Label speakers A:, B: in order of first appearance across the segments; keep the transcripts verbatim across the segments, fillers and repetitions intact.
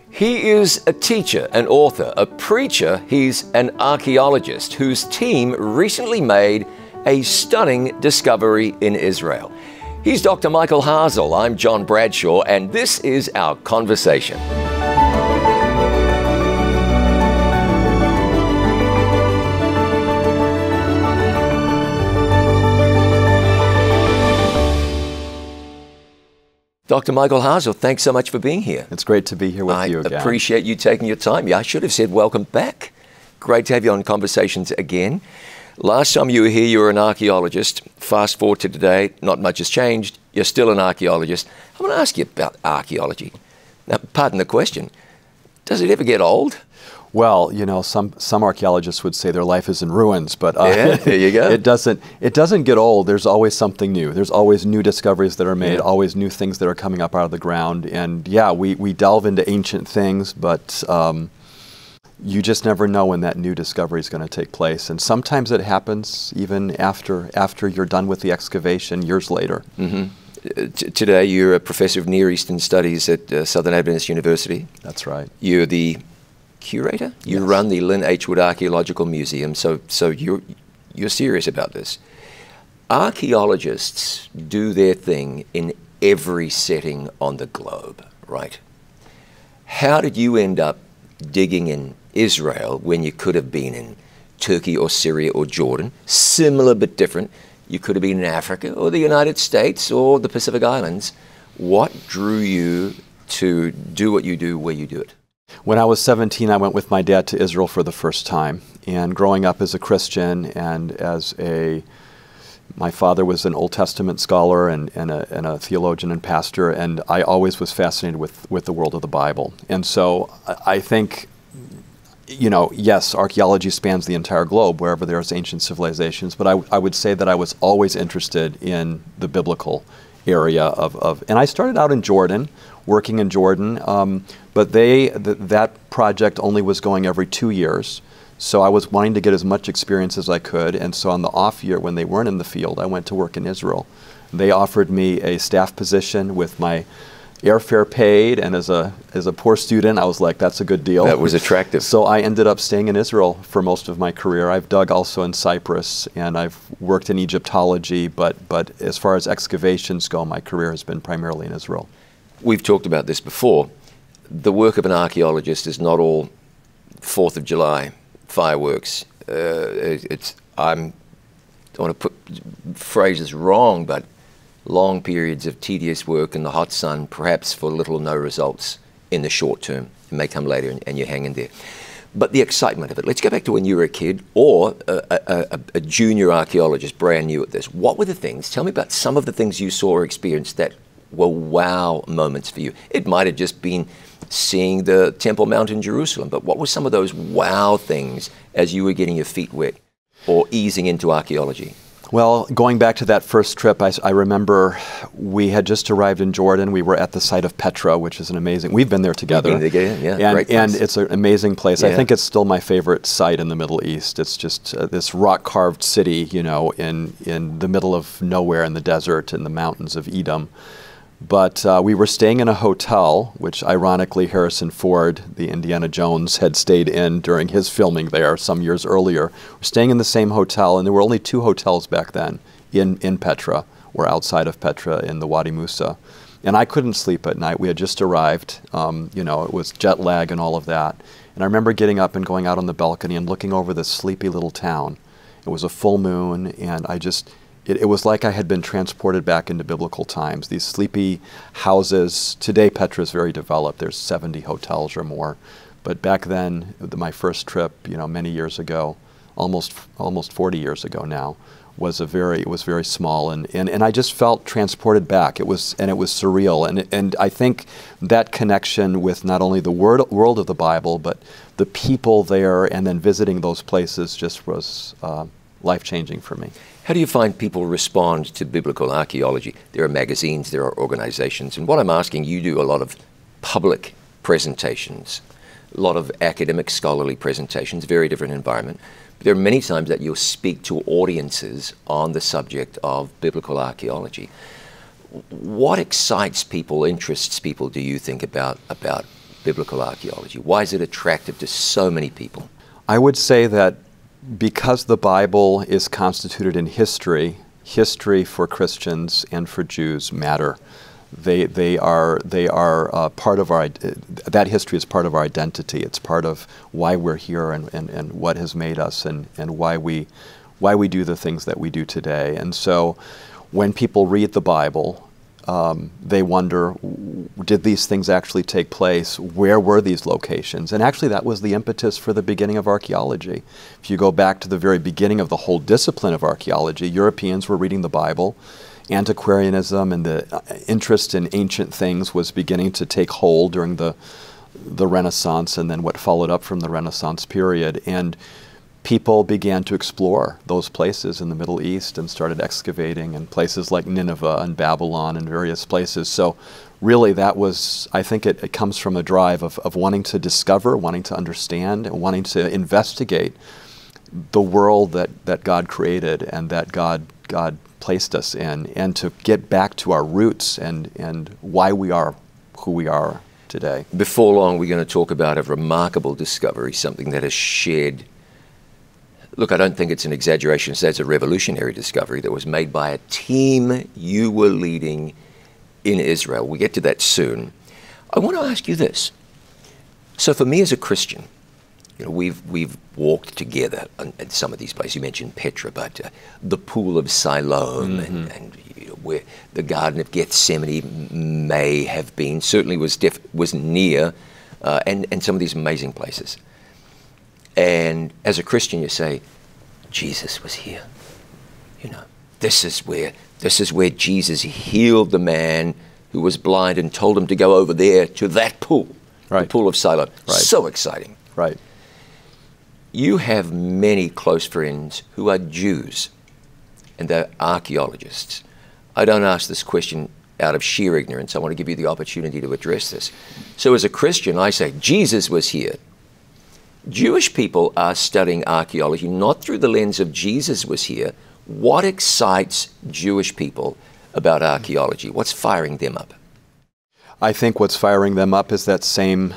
A: He is a teacher, an author, a preacher. He's an archaeologist whose team recently made a stunning discovery in Israel. He's Doctor Michael Hasel. I'm John Bradshaw, and this is our conversation. Doctor Michael Hasel, thanks so much for being here.
B: It's great to be here with
A: I
B: you again.
A: I appreciate you taking your time. Yeah, I should have said welcome back. Great to have you on Conversations again. Last time you were here, you were an archaeologist. Fast forward to today, not much has changed. You're still an archaeologist. I'm going to ask you about archaeology. Now, pardon the question, does it ever get old?
B: Well, you know, some some archaeologists would say their life is in ruins, but uh,
A: yeah, there you go.
B: it doesn't it doesn't get old. There's always something new. There's always new discoveries that are made, yeah. always new things that are coming up out of the ground. And yeah, we, we delve into ancient things, but um, you just never know when that new discovery is going to take place. And sometimes it happens even after after you're done with the excavation, years later.
A: Mm-hmm. Uh, today, you're a professor of Near Eastern Studies at uh, Southern Adventist University.
B: That's right.
A: You're the curator? You
B: yes.
A: run the Lynn H. Wood Archaeological Museum, so so you're you're serious about this. Archaeologists do their thing in every setting on the globe, right? How did you end up digging in Israel when you could have been in Turkey or Syria or Jordan? Similar but different. You could have been in Africa or the United States or the Pacific Islands. What drew you to do what you do where you do it?
B: When I was seventeen, I went with my dad to Israel for the first time. And growing up as a Christian and as a, my father was an Old Testament scholar and, and, a, and a theologian and pastor, and I always was fascinated with, with the world of the Bible. And so I think, you know, yes, archaeology spans the entire globe, wherever there's ancient civilizations, but I, I would say that I was always interested in the biblical area of, of and I started out in Jordan, working in Jordan, um, but they th that project only was going every two years. So I was wanting to get as much experience as I could, and so on the off year when they weren't in the field, I went to work in Israel. They offered me a staff position with my airfare paid, and as a as a poor student, I was like, that's a good deal.
A: That was attractive.
B: So I ended up staying in Israel for most of my career. I've dug also in Cyprus, and I've worked in Egyptology, but but as far as excavations go, my career has been primarily in Israel. We've
A: talked about this before. The work of an archaeologist is not all Fourth of July fireworks. Uh, it's I'm I don't want to put phrases wrong, but long periods of tedious work in the hot sun, perhaps for little or no results in the short term. It may come later and, and you're hanging there. But the excitement of it. Let's go back to when you were a kid or a, a, a, a junior archaeologist, brand new at this. What were the things? Tell me about some of the things you saw or experienced that were wow moments for you. It might have just been seeing the Temple Mount in Jerusalem, but what were some of those wow things as you were getting your feet wet or easing into archaeology?
B: Well, going back to that first trip, I, I remember we had just arrived in Jordan. We were at the site of Petra, which is an amazing, we've been there together.
A: We've been together, yeah,
B: and,
A: great place.
B: And it's an amazing place.
A: Yeah.
B: I think it's still my favorite site in the Middle East. It's just uh, this rock-carved city, you know, in, in the middle of nowhere in the desert in the mountains of Edom. But uh, we were staying in a hotel, which ironically Harrison Ford, the Indiana Jones, had stayed in during his filming there some years earlier. We're staying in the same hotel, and there were only two hotels back then in, in Petra, or outside of Petra in the Wadi Musa. And I couldn't sleep at night. We had just arrived. Um, you know, it was jet lag and all of that. And I remember getting up and going out on the balcony and looking over this sleepy little town. It was a full moon, and I just... It, it was like I had been transported back into biblical times. These sleepy houses. Today, Petra is very developed. There's seventy hotels or more. But back then, the, my first trip, you know, many years ago, almost almost forty years ago now, was a very it was very small, and, and, and I just felt transported back. It was and it was surreal, and and I think that connection with not only the word, world of the Bible, but the people there, and then visiting those places just was uh, life-changing for me.
A: How do you find people respond to biblical archaeology? There are magazines, there are organizations, and what I'm asking, you do a lot of public presentations, a lot of academic scholarly presentations, very different environment. But there are many times that you'll speak to audiences on the subject of biblical archaeology. What excites people, interests people, do you think, about, about biblical archaeology? Why is it attractive to so many people?
B: I would say that because the Bible is constituted in history, history for Christians and for Jews matter. They, they are, they are uh, part of our, that history is part of our identity. It's part of why we're here and, and, and what has made us and, and why we, why we do the things that we do today. And so when people read the Bible, um, they wonder, did these things actually take place? Where were these locations? And actually that was the impetus for the beginning of archaeology. If you go back to the very beginning of the whole discipline of archaeology, Europeans were reading the Bible. Antiquarianism and the interest in ancient things was beginning to take hold during the, the Renaissance and then what followed up from the Renaissance period. And people began to explore those places in the Middle East and started excavating in places like Nineveh and Babylon and various places. So really that was, I think it, it comes from a drive of, of wanting to discover, wanting to understand, and wanting to investigate the world that, that God created and that God, God placed us in, and to get back to our roots and, and why we are who we are today.
A: Before long, we're going to talk about a remarkable discovery, something that has shared. Look, I don't think it's an exaggeration to say it's a revolutionary discovery that was made by a team you were leading in Israel. We'll get to that soon. I want to ask you this. So for me as a Christian, you know, we've, we've walked together at some of these places. You mentioned Petra, but uh, the Pool of Siloam mm-hmm. and, and you know, where the Garden of Gethsemane may have been, certainly was, def was near, uh, and, and some of these amazing places. And as a Christian, you say, Jesus was here. You know, this is where, this is where Jesus healed the man who was blind and told him to go over there to that pool, right. the Pool of Siloam. Right. So exciting.
B: Right.
A: You have many close friends who are Jews, and they're archaeologists. I don't ask this question out of sheer ignorance. I want to give you the opportunity to address this. So as a Christian, I say, Jesus was here. Jewish people are studying archaeology not through the lens of Jesus was here. What excites Jewish people about archaeology? What's firing them up?
B: I think what's firing them up is that same,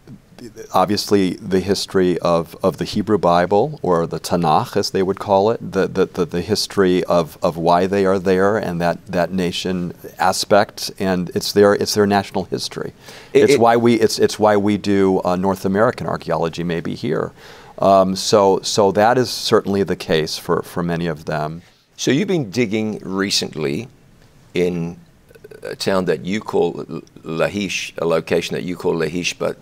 B: obviously the history of, of the Hebrew Bible, or the Tanakh as they would call it, the, the, the, the history of, of why they are there and that, that nation aspect, and it's their, it's their national history. It, it's, it, why we, it's, it's why we do uh, North American archaeology maybe here. Um, so, so that is certainly the case for, for many of them.
A: So you've been digging recently in a town that you call Lachish, a location that you call Lachish, but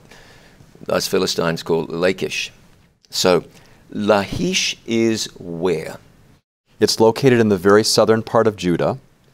A: us Philistines call Lachish. So Lachish is where?
B: It's located in the very southern part of Judah.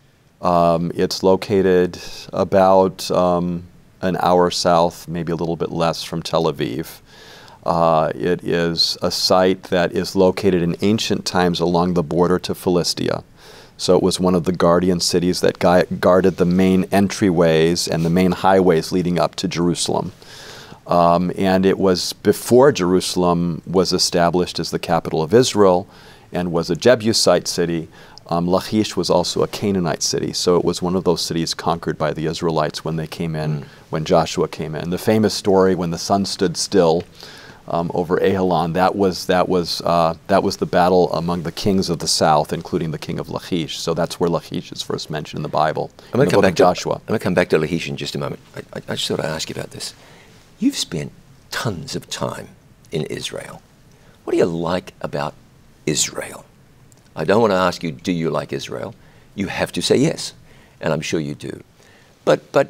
B: Um, it's located about um, an hour south, maybe a little bit less, from Tel Aviv. Uh, it is a site that is located in ancient times along the border to Philistia. So it was one of the guardian cities that guarded the main entryways and the main highways leading up to Jerusalem. Um, and it was before Jerusalem was established as the capital of Israel and was a Jebusite city. Um, Lachish was also a Canaanite city, so it was one of those cities conquered by the Israelites when they came in, mm. when Joshua came in. The famous story when the sun stood still um, over Ajalon, that was that was uh, that was the battle among the kings of the south, including the king of Lachish. So that's where Lachish is first mentioned in the Bible.
A: I'm going to come back to
B: Joshua.
A: I'm going to come back to Lachish in just a moment. I, I, I just thought I'd ask you about this. You've spent tons of time in Israel. What do you like about Israel? I don't want to ask you, do you like Israel? You have to say yes, and I'm sure you do. But, but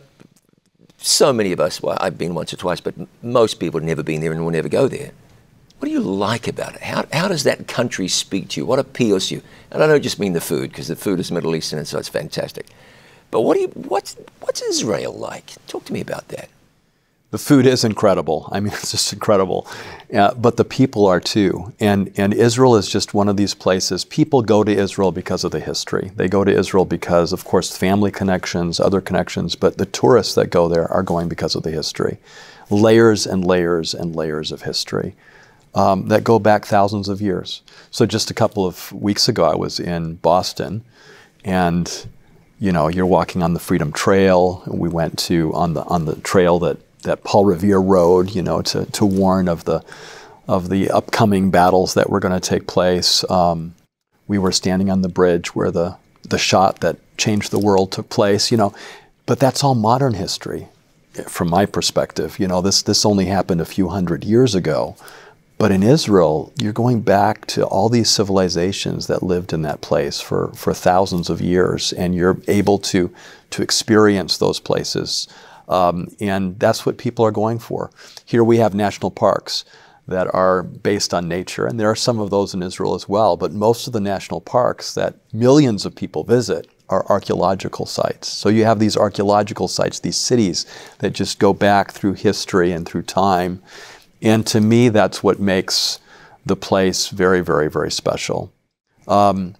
A: so many of us, well, I've been once or twice, but most people have never been there and will never go there. What do you like about it? How, how does that country speak to you? What appeals to you? And I don't just mean the food, because the food is Middle Eastern, and so it's fantastic. But what do you, what's, what's Israel like? Talk to me about that.
B: The food is incredible. I mean, it's just incredible. Uh, but the people are too. And, and Israel is just one of these places. People go to Israel because of the history. They go to Israel because, of course, family connections, other connections, but the tourists that go there are going because of the history. Layers and layers and layers of history um, that go back thousands of years. So just a couple of weeks ago, I was in Boston, and you know, you're walking on the Freedom Trail. We went to, on the, on the trail that that Paul Revere rode, you know, to, to warn of the, of the upcoming battles that were going to take place. Um, we were standing on the bridge where the, the shot that changed the world took place, you know, but that's all modern history from my perspective. You know, this, this only happened a few hundred years ago. But in Israel, you're going back to all these civilizations that lived in that place for, for thousands of years, and you're able to, to experience those places. Um, and that's what people are going for. Here we have national parks that are based on nature, and there are some of those in Israel as well, but most of the national parks that millions of people visit are archaeological sites. So you have these archaeological sites, these cities that just go back through history and through time. And to me, that's what makes the place very, very, very special. Um,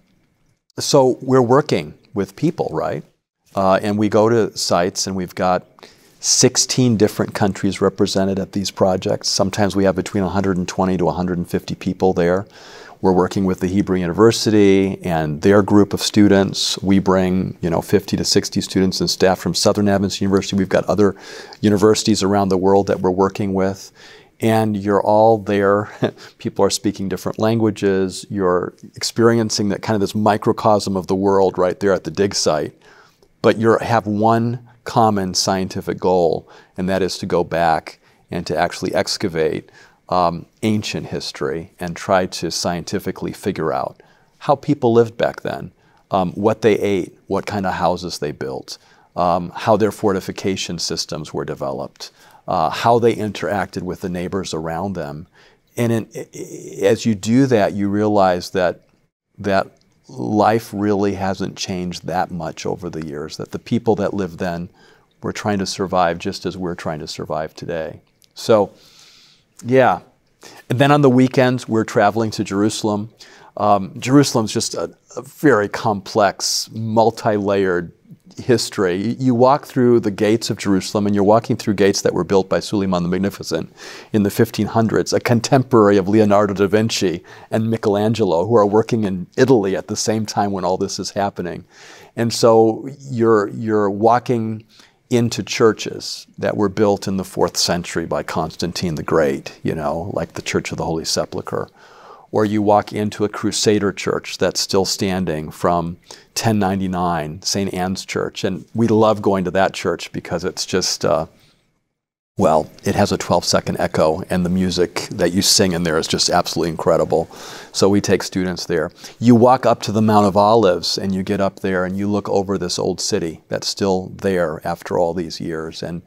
B: so we're working with people, right? Uh, and we go to sites, and we've got sixteen different countries represented at these projects. Sometimes we have between one hundred twenty to one hundred fifty people there. We're working with the Hebrew University and their group of students. We bring, you know, fifty to sixty students and staff from Southern Adventist University. We've got other universities around the world that we're working with. And you're all there. People are speaking different languages. You're experiencing that kind of this microcosm of the world right there at the dig site. But you have one common scientific goal, and that is to go back and to actually excavate um, ancient history and try to scientifically figure out how people lived back then, um, what they ate, what kind of houses they built, um, how their fortification systems were developed, Uh, how they interacted with the neighbors around them. And in, as you do that, you realize that, that life really hasn't changed that much over the years, that the people that lived then were trying to survive just as we're trying to survive today. So, yeah. And then on the weekends, we're traveling to Jerusalem. Um, Jerusalem's just a, a very complex, multi-layered history. You walk through the gates of Jerusalem, and you're walking through gates that were built by Suleiman the Magnificent in the fifteen hundreds, a contemporary of Leonardo da Vinci and Michelangelo, who are working in Italy at the same time when all this is happening. And so you're, you're walking into churches that were built in the fourth century by Constantine the Great, you know, like the Church of the Holy Sepulchre. Or you walk into a Crusader church that's still standing from ten ninety-nine, Saint Anne's Church. And we love going to that church because it's just, uh, well, it has a twelve second echo, and the music that you sing in there is just absolutely incredible. So we take students there. You walk up to the Mount of Olives, and you get up there and you look over this old city that's still there after all these years. And,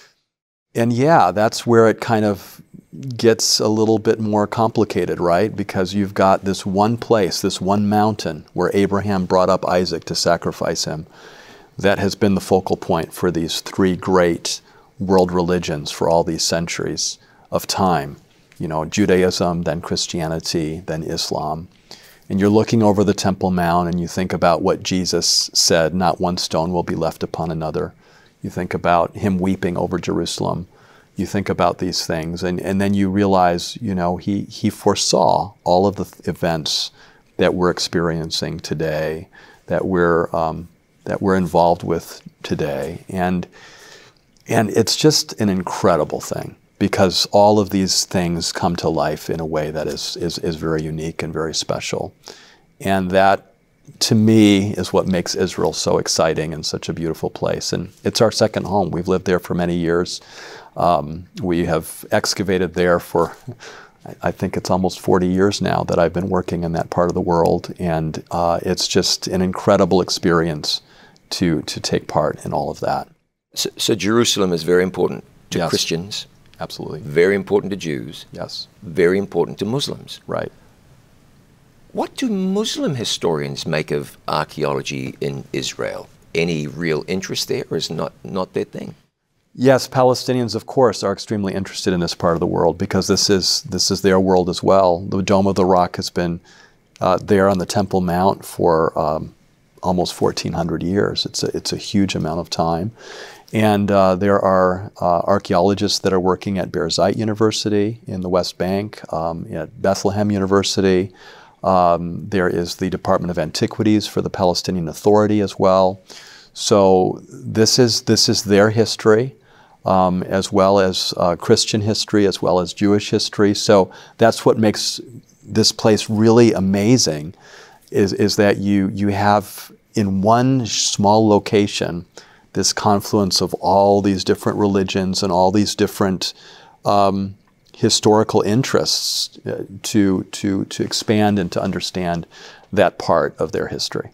B: and yeah, that's where it kind of gets a little bit more complicated, right? Because you've got this one place, this one mountain where Abraham brought up Isaac to sacrifice him, that has been the focal point for these three great world religions for all these centuries of time. You know, Judaism, then Christianity, then Islam. And you're looking over the Temple Mount, and you think about what Jesus said, not one stone will be left upon another. You think about him weeping over Jerusalem. You think about these things, and, and then you realize, you know, he, he foresaw all of the th events that we're experiencing today, that we're, um, that we're involved with today. And, and it's just an incredible thing, because all of these things come to life in a way that is, is, is very unique and very special. And that, to me, is what makes Israel so exciting and such a beautiful place. And it's our second home. We've lived there for many years. Um, we have excavated there for, I think it's almost forty years now that I've been working in that part of the world, and uh, it's just an incredible experience to, to take part in all of that.
A: So, so Jerusalem is very important to
B: Yes.
A: Christians.
B: Absolutely.
A: Very important to Jews.
B: Yes.
A: Very important to Muslims.
B: Right.
A: What do Muslim historians make of archaeology in Israel? Any real interest there, or is not, not their thing?
B: Yes, Palestinians, of course, are extremely interested in this part of the world, because this is, this is their world as well. The Dome of the Rock has been uh, there on the Temple Mount for um, almost fourteen hundred years. It's a, it's a huge amount of time. And uh, there are uh, archaeologists that are working at Birzeit University in the West Bank, um, at Bethlehem University. Um, there is the Department of Antiquities for the Palestinian Authority as well. So this is, this is their history. um, as well as uh, Christian history, as well as Jewish history. So that's what makes this place really amazing, is, is that you, you have in one small location this confluence of all these different religions and all these different um, historical interests uh, to, to, to expand and to understand that part of their history.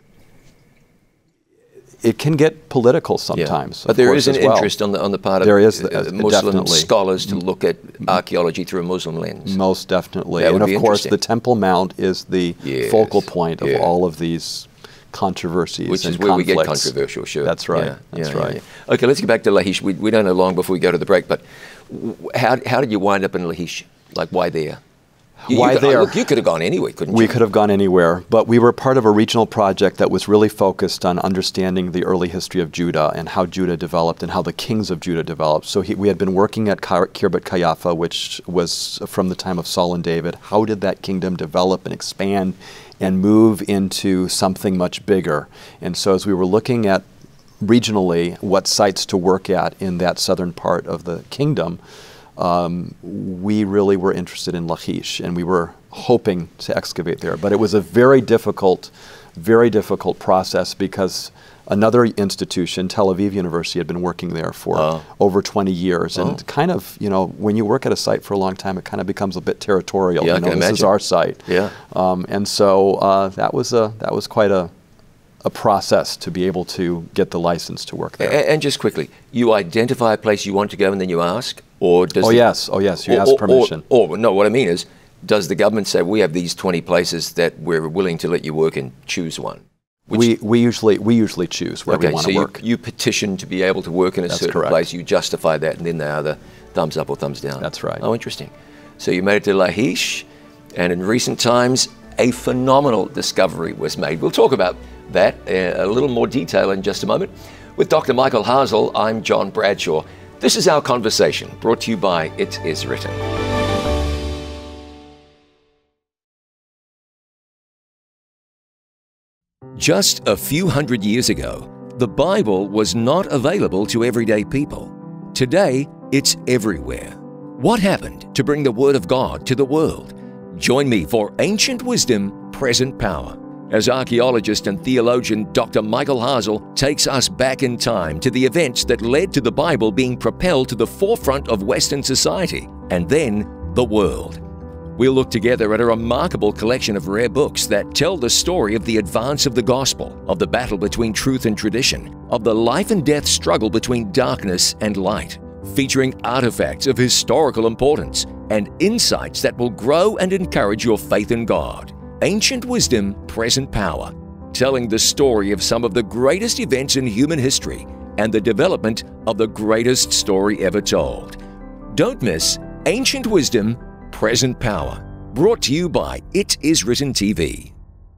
B: It can get political sometimes,
A: yeah. But there is an
B: well.
A: interest on the on the part of
B: there is,
A: uh,
B: uh,
A: Muslim
B: definitely.
A: scholars to look at archaeology through a Muslim lens.
B: Most definitely,
A: That
B: and
A: would
B: of
A: be
B: course, the
A: interesting.
B: Temple Mount is the
A: Yes.
B: focal point of
A: Yeah.
B: all of these controversies,
A: Which
B: and
A: is where
B: conflicts.
A: we get controversial, sure.
B: That's right.
A: Yeah,
B: That's
A: yeah,
B: right.
A: Yeah, yeah. Okay, let's get back to Lachish. We, we don't know long before we go to the break, but w- how, how did you wind up in Lachish? Like, why there? You,
B: Why
A: you could,
B: there?
A: Look, you could have gone anywhere, couldn't
B: We
A: you?
B: could have gone anywhere, but we were part of a regional project that was really focused on understanding the early history of Judah and how Judah developed and how the kings of Judah developed. So he, we had been working at Kirbet Kayafa, which was from the time of Saul and David. How did that kingdom develop and expand and move into something much bigger? And so as we were looking at regionally what sites to work at in that southern part of the kingdom, Um, we really were interested in Lachish, and we were hoping to excavate there. But it was a very difficult, very difficult process because another institution, Tel Aviv University, had been working there for
A: Oh.
B: over twenty years. And
A: Oh.
B: kind of, you know, when you work at a site for a long time, it kind of becomes a bit territorial.
A: Yeah, I
B: you know,
A: can
B: this is
A: imagine.
B: our site.
A: Yeah.
B: Um, and so uh, that was a that was quite a a process to be able to get the license to work there.
A: And, and just quickly, you identify a place you want to go and then you ask? Or does
B: Oh
A: the,
B: yes, oh yes, you
A: or,
B: ask
A: or-
B: permission.
A: Or, or, no, what I mean is, does the government say, we have these twenty places that we're willing to let you work in, choose one? Which,
B: we we usually we usually choose where
A: okay,
B: we want
A: so
B: to
A: you,
B: work.
A: you petition to be able to work in a
B: That's
A: certain
B: correct.
A: place, you justify that, and then they either thumbs up or thumbs down.
B: That's right.
A: Oh, interesting. So you made it to Lachish, and in recent times, a phenomenal discovery was made. We'll talk about that in a little more detail in just a moment. With Doctor Michael Hasel, I'm John Bradshaw. This is Our Conversation, brought to you by It Is Written. Just a few hundred years ago, the Bible was not available to everyday people. Today, it's everywhere. What happened to bring the Word of God to the world? Join me for Ancient Wisdom, Present Power, as archaeologist and theologian Doctor Michael Hasel takes us back in time to the events that led to the Bible being propelled to the forefront of Western society, and then the world. We'll look together at a remarkable collection of rare books that tell the story of the advance of the gospel, of the battle between truth and tradition, of the life and death struggle between darkness and light, featuring artifacts of historical importance and insights that will grow and encourage your faith in God. Ancient Wisdom, Present Power, telling the story of some of the greatest events in human history and the development of the greatest story ever told. Don't miss Ancient Wisdom, Present Power, brought to you by It Is Written T V.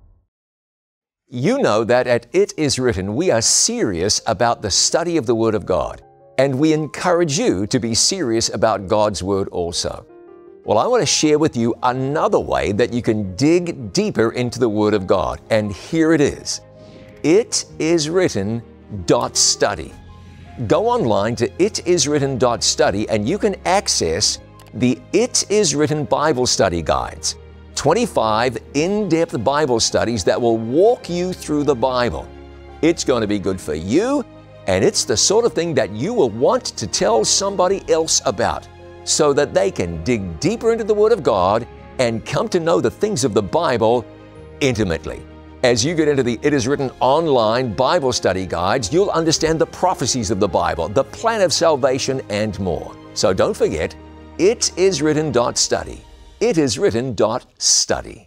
A: You know that at It Is Written, we are serious about the study of the Word of God, and we encourage you to be serious about God's Word also. Well, I want to share with you another way that you can dig deeper into the Word of God, and here it is. it is written dot study. Go online to it is written dot study and you can access the It Is Written Bible Study Guides, twenty-five in-depth Bible studies that will walk you through the Bible. It's going to be good for you, and it's the sort of thing that you will want to tell somebody else about, so that they can dig deeper into the Word of God and come to know the things of the Bible intimately. As you get into the It Is Written online Bible study guides, you'll understand the prophecies of the Bible, the plan of salvation, and more. So don't forget, it is written dot study. it is written dot study.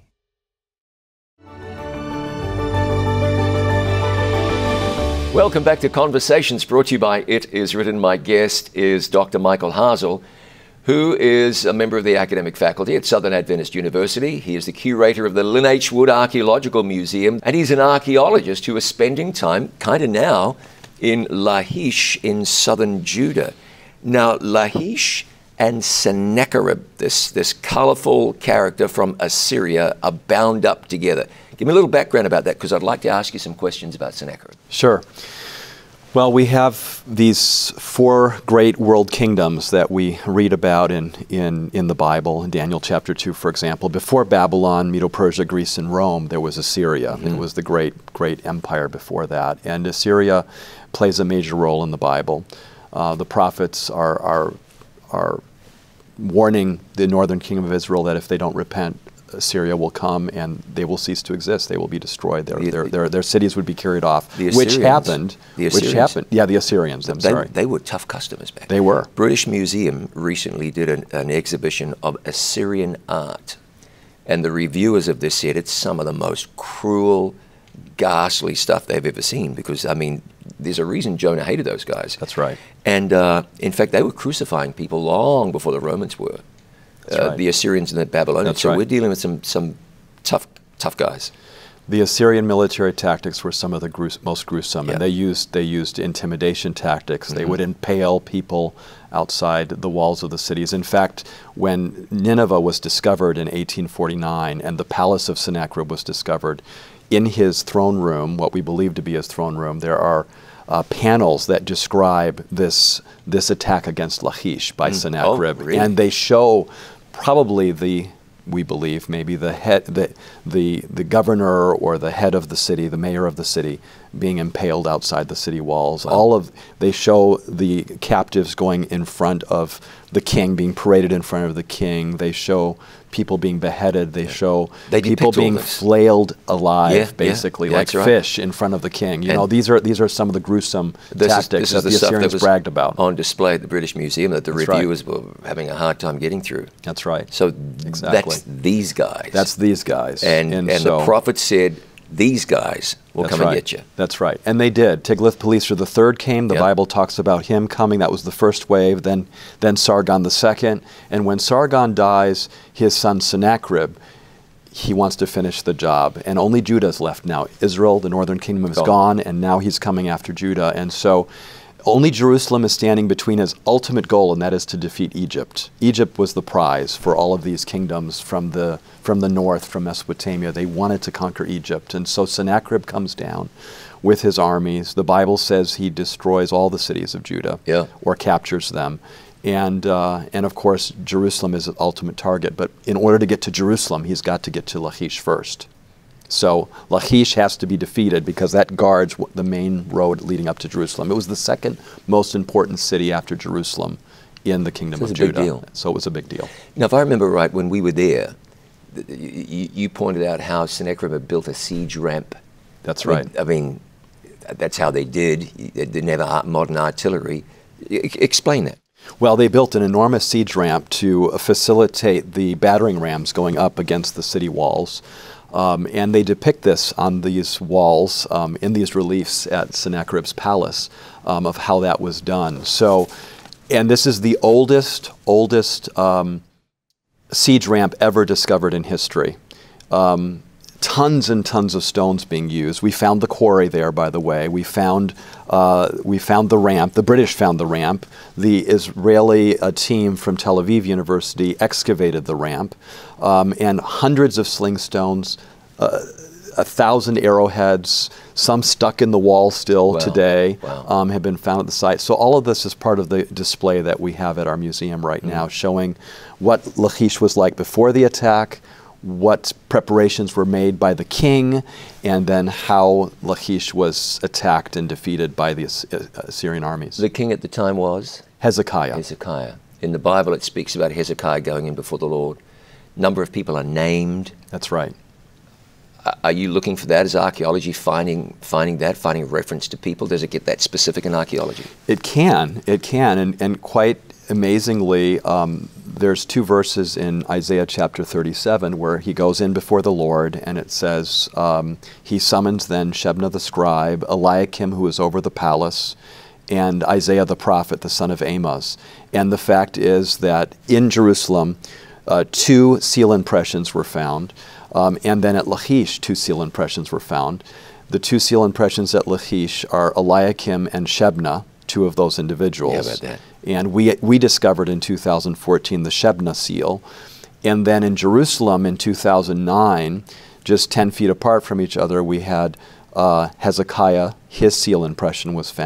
A: Welcome back to Conversations, brought to you by It Is Written. My guest is Doctor Michael Hasel, who is a member of the academic faculty at Southern Adventist University. He is the curator of the Lynn H. Wood Archaeological Museum, and he's an archaeologist who is spending time, kind of now, in Lachish in southern Judah. Now, Lachish and Sennacherib, this, this colorful character from Assyria, are bound up together. Give me a little background about that, because I'd like to ask you some questions about Sennacherib.
B: Sure. Well, we have these four great world kingdoms that we read about in, in, in the Bible, in Daniel chapter two, for example. Before Babylon, Medo-Persia, Greece, and Rome, there was Assyria. Mm-hmm. It was the great, great empire before that. And Assyria plays a major role in the Bible. Uh, the prophets are, are, are warning the northern kingdom of Israel that if they don't repent, Assyria will come and they will cease to exist. They will be destroyed. Their,
A: the,
B: their, their, their cities would be carried off,
A: which
B: happened.
A: The
B: which happened. Yeah, the Assyrians, I'm
A: they,
B: sorry.
A: They were tough customers back then.
B: They were.
A: British Museum recently did an, an exhibition of Assyrian art. And the reviewers of this said it's some of the most cruel, ghastly stuff they've ever seen because, I mean, there's a reason Jonah hated those guys.
B: That's right.
A: And, uh, in fact, they were crucifying people long before the Romans were. Uh, right. The Assyrians and the Babylonians.
B: That's
A: so
B: right.
A: we're dealing with some, some tough, tough guys.
B: The Assyrian military tactics were some of the grues most gruesome,
A: yeah.
B: and they used they used intimidation tactics. Mm-hmm. They would impale people outside the walls of the cities. In fact, when Nineveh was discovered in eighteen forty-nine, and the palace of Sennacherib was discovered, in his throne room, what we believe to be his throne room, there are uh, panels that describe this this attack against Lachish by mm. Sennacherib,
A: oh, really?
B: And they show probably the, we believe, maybe the head, the, the, the governor or the head of the city, the mayor of the city, being impaled outside the city walls. Wow. All of, they show the captives going in front of the king, being paraded in front of the king. They show people being beheaded. They yeah. show
A: they
B: people being flailed alive,
A: yeah,
B: basically,
A: yeah,
B: like
A: right.
B: fish in front of the king. You
A: and
B: know, these are these are some of the gruesome
A: this
B: tactics
A: is, this
B: that
A: is
B: the,
A: the
B: Assyrians
A: that was
B: bragged about.
A: On display at the British Museum that the
B: That's
A: reviewers
B: right.
A: were having a hard time getting through.
B: That's right.
A: So
B: exactly.
A: that's these guys.
B: That's these guys.
A: And, and, and
B: so,
A: the prophet said, these guys will come
B: right.
A: and get you.
B: That's right. And they did. Tiglath-Pileser the third came. The
A: yep.
B: Bible talks about him coming. That was the first wave. Then, then Sargon the second. And when Sargon dies, his son Sennacherib, he wants to finish the job. And only Judah is left now. Israel, the northern kingdom, is
A: gone.
B: gone, and now he's coming after Judah. And so only Jerusalem is standing between his ultimate goal, and that is to defeat Egypt. Egypt was the prize for all of these kingdoms from the, from the north, from Mesopotamia. They wanted to conquer Egypt. And so Sennacherib comes down with his armies. The Bible says he destroys all the cities of Judah
A: yeah.
B: or captures them. And, uh, and of course, Jerusalem is the ultimate target. But in order to get to Jerusalem, he's got to get to Lachish first. So Lachish has to be defeated because that guards the main road leading up to Jerusalem. It was the second most important city after Jerusalem in the kingdom
A: so
B: of
A: it was
B: Judah.
A: A big deal.
B: So it was a big deal.
A: Now, if I remember right, when we were there, you, you pointed out how Sennacherib had built a siege ramp.
B: That's
A: I mean,
B: right.
A: I mean, that's how they did. They didn't have modern artillery. Explain that.
B: Well, they built an enormous siege ramp to facilitate the battering rams going up against the city walls. Um, and they depict this on these walls, um, in these reliefs at Sennacherib's palace, um, of how that was done. So, and this is the oldest, oldest um, siege ramp ever discovered in history. Um, tons and tons of stones being used. We found the quarry there, by the way. We found, uh, we found the ramp. The British found the ramp. The Israeli uh, team from Tel Aviv University excavated the ramp. Um, and hundreds of sling stones, uh, a thousand arrowheads, some stuck in the wall still
A: wow.
B: today,
A: wow.
B: um, have been found at the site. So all of this is part of the display that we have at our museum right mm. now, showing what Lachish was like before the attack, what preparations were made by the king, and then how Lachish was attacked and defeated by the Assyrian armies.
A: The king at the time was?
B: Hezekiah.
A: Hezekiah. In the Bible it speaks about Hezekiah going in before the Lord. Number of people are named.
B: That's right.
A: Are you looking for that as archaeology, finding, finding that, finding reference to people? Does it get that specific in archaeology?
B: It can, it can, and, and quite amazingly, um, there's two verses in Isaiah chapter thirty-seven where he goes in before the Lord, and it says, um, he summons then Shebna the scribe, Eliakim who is over the palace, and Isaiah the prophet, the son of Amos. And the fact is that in Jerusalem, uh, two seal impressions were found, um, and then at Lachish, two seal impressions were found. The two seal impressions at Lachish are Eliakim and Shebna, two of those individuals.
A: Yeah, about that.
B: And we, we discovered in two thousand fourteen the Shebna seal. And then in Jerusalem in two thousand nine, just ten feet apart from each other, we had uh, Hezekiah, his seal impression was found.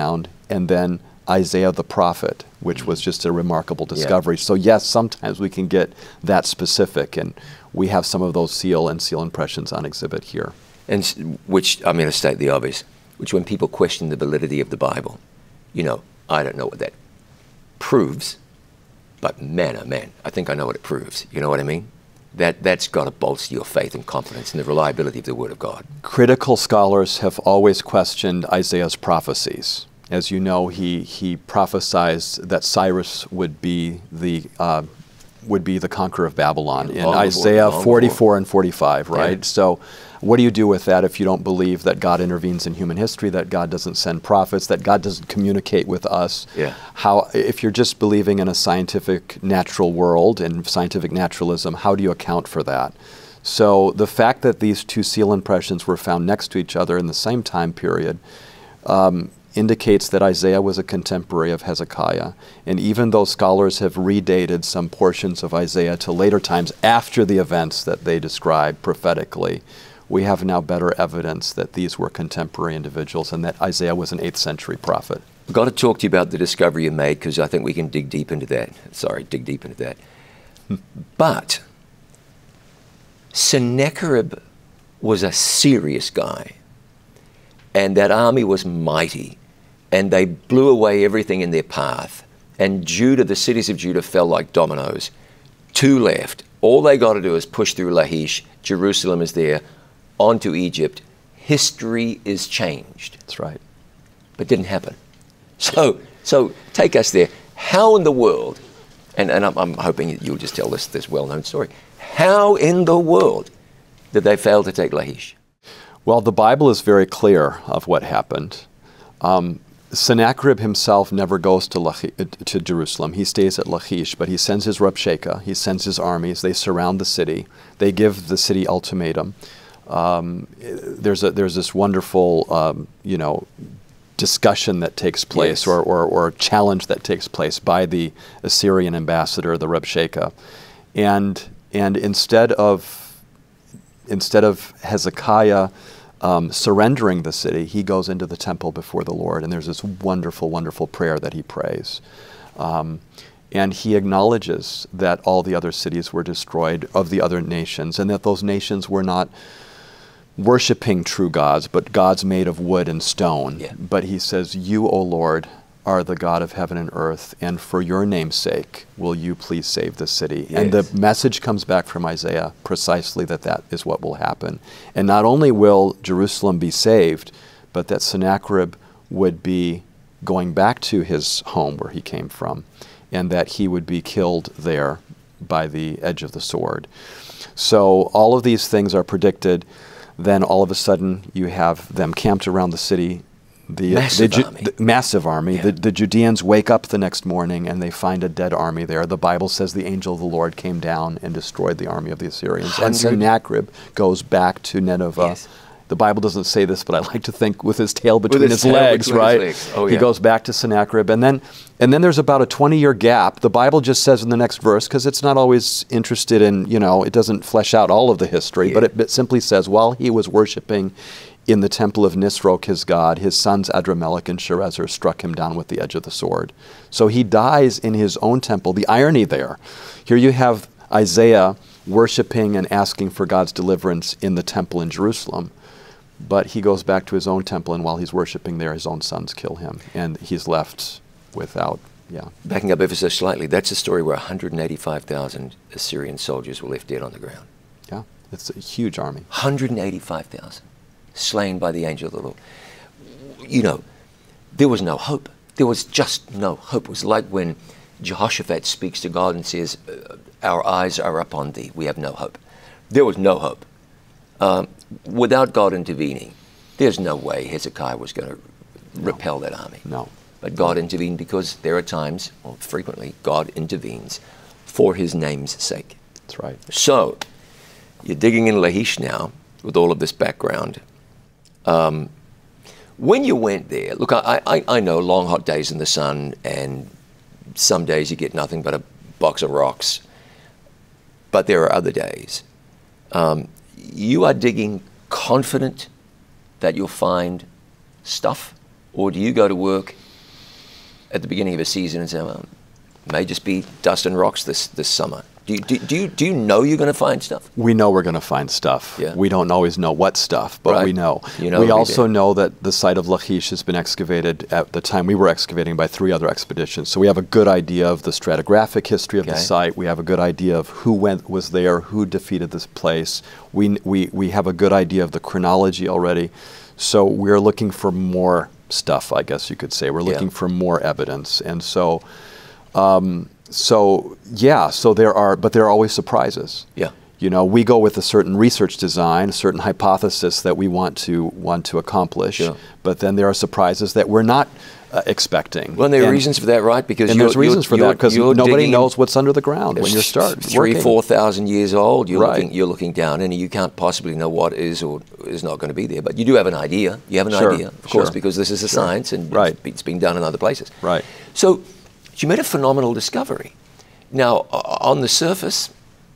B: and then Isaiah the prophet, which was just a remarkable discovery. Yeah. So yes, sometimes we can get that specific, and we have some of those seal and seal impressions on exhibit here.
A: And which, I'm going to state the obvious, which when people question the validity of the Bible, you know, I don't know what that proves, but man, oh man, I think I know what it proves. You know what I mean? That, that's got to bolster your faith and confidence in the reliability of the Word of God.
B: Critical scholars have always questioned Isaiah's prophecies. As you know, he, he prophesied that Cyrus would be the uh, would be the conqueror of Babylon in Isaiah forty-four and forty-five, right? Yeah. So what do you do with that if you don't believe that God intervenes in human history, that God doesn't send prophets, that God doesn't communicate with us?
A: Yeah.
B: How, if you're just believing in a scientific natural world and scientific naturalism, how do you account for that? So the fact that these two seal impressions were found next to each other in the same time period um, indicates that Isaiah was a contemporary of Hezekiah. And even though scholars have redated some portions of Isaiah to later times after the events that they describe prophetically, we have now better evidence that these were contemporary individuals and that Isaiah was an eighth century prophet.
A: I've got to talk to you about the discovery you made, because I think we can dig deep into that. Sorry, dig deep into that. But Sennacherib was a serious guy, and that army was mighty, and they blew away everything in their path. And Judah, the cities of Judah, fell like dominoes. Two left. All they got to do is push through Lachish. Jerusalem is there. On to Egypt. History is changed.
B: That's right.
A: But didn't happen. So, so take us there. How in the world, and, and I'm, I'm hoping you'll just tell this, this well-known story, how in the world did they fail to take Lachish?
B: Well, the Bible is very clear of what happened. Um, Sennacherib himself never goes to, Lachish, to Jerusalem. He stays at Lachish, but he sends his Rabshakeh, he sends his armies, they surround the city, they give the city ultimatum. Um, there's, a, there's this wonderful, um, you know, discussion that takes place, yes. or, or, or challenge that takes place by the Assyrian ambassador, the Rabshakeh. And, and instead of, instead of Hezekiah Um, surrendering the city, he goes into the temple before the Lord, and there's this wonderful, wonderful prayer that he prays. Um, and he acknowledges that all the other cities were destroyed of the other nations, and that those nations were not worshiping true gods, but gods made of wood and stone.
A: Yeah.
B: But he says, "You, O Lord, are the God of heaven and earth, and for your name's sake will you please save the city." Yes. And the message comes back from Isaiah precisely that that is what will happen. And not only will Jerusalem be saved, but that Sennacherib would be going back to his home where he came from, and that he would be killed there by the edge of the sword. So all of these things are predicted. Then all of a sudden you have them camped around the city. The,
A: massive
B: the,
A: army.
B: The massive army.
A: Yeah.
B: The, the Judeans wake up the next morning and they find a dead army there. The Bible says the angel of the Lord came down and destroyed the army of the Assyrians. And Sennacherib goes back to Nineveh.
A: Yes.
B: The Bible doesn't say this, but I like to think with his tail between
A: with
B: his,
A: his
B: legs,
A: between
B: right?
A: His legs. Oh,
B: he
A: yeah.
B: goes back to Sennacherib. And then, and then there's about a twenty-year gap. The Bible just says in the next verse, because it's not always interested in, you know, it doesn't flesh out all of the history, yeah. but it, it simply says, while he was worshiping in the temple of Nisroch, his god, his sons Adramelech and Sharezer struck him down with the edge of the sword. So he dies in his own temple. The irony there. Here you have Isaiah worshiping and asking for God's deliverance in the temple in Jerusalem. But he goes back to his own temple, and while he's worshiping there, his own sons kill him. And he's left without, yeah.
A: Backing up ever so slightly, that's a story where one hundred eighty-five thousand Assyrian soldiers were left dead on the ground.
B: Yeah, it's a huge army.
A: one hundred eighty-five thousand. Slain by the angel of the Lord. You know, there was no hope. There was just no hope. It was like when Jehoshaphat speaks to God and says, "Our eyes are upon thee. We have no hope." There was no hope. Um, without God intervening, there's no way Hezekiah was going to no. repel that army.
B: No.
A: But God intervened, because there are times, or frequently, God intervenes for his name's sake.
B: That's right.
A: So, you're digging in Lachish now with all of this background. Um, when you went there, look, I, I, I know long hot days in the sun, and some days you get nothing but a box of rocks. But there are other days. Um, you are digging confident that you'll find stuff, or do you go to work at the beginning of a season and say, well, it may just be dust and rocks this, this summer? Do you, do, do, you, do you know you're going to find stuff?
B: We know we're going to find stuff.
A: Yeah.
B: We don't always know what stuff, but
A: right.
B: we know.
A: You know
B: we also
A: did.
B: know that the site of Lachish has been excavated at the time we were excavating by three other expeditions. So we have a good idea of the stratigraphic history of
A: okay.
B: the site. We have a good idea of who went was there, who defeated this place. We, we, we have a good idea of the chronology already. So we're looking for more stuff, I guess you could say. We're looking yeah. for more evidence. And so... Um, So yeah, so there are, but there are always surprises.
A: Yeah.
B: You know, we go with a certain research design, a certain hypothesis that we want to want to accomplish,
A: yeah.
B: but then there are surprises that we're not uh, expecting.
A: Well, and there are
B: and,
A: reasons for that, right? Because
B: and there's reasons for that because nobody knows what's under the ground when you start
A: three,
B: working.
A: four thousand years old. You're
B: right.
A: looking, you're looking down, and you can't possibly know what is or is not going to be there. But you do have an idea. You have an
B: sure.
A: idea, of course,
B: sure.
A: because this is a
B: sure.
A: science, and
B: right.
A: it's, it's been done in other places.
B: Right.
A: So you made a phenomenal discovery. Now, on the surface,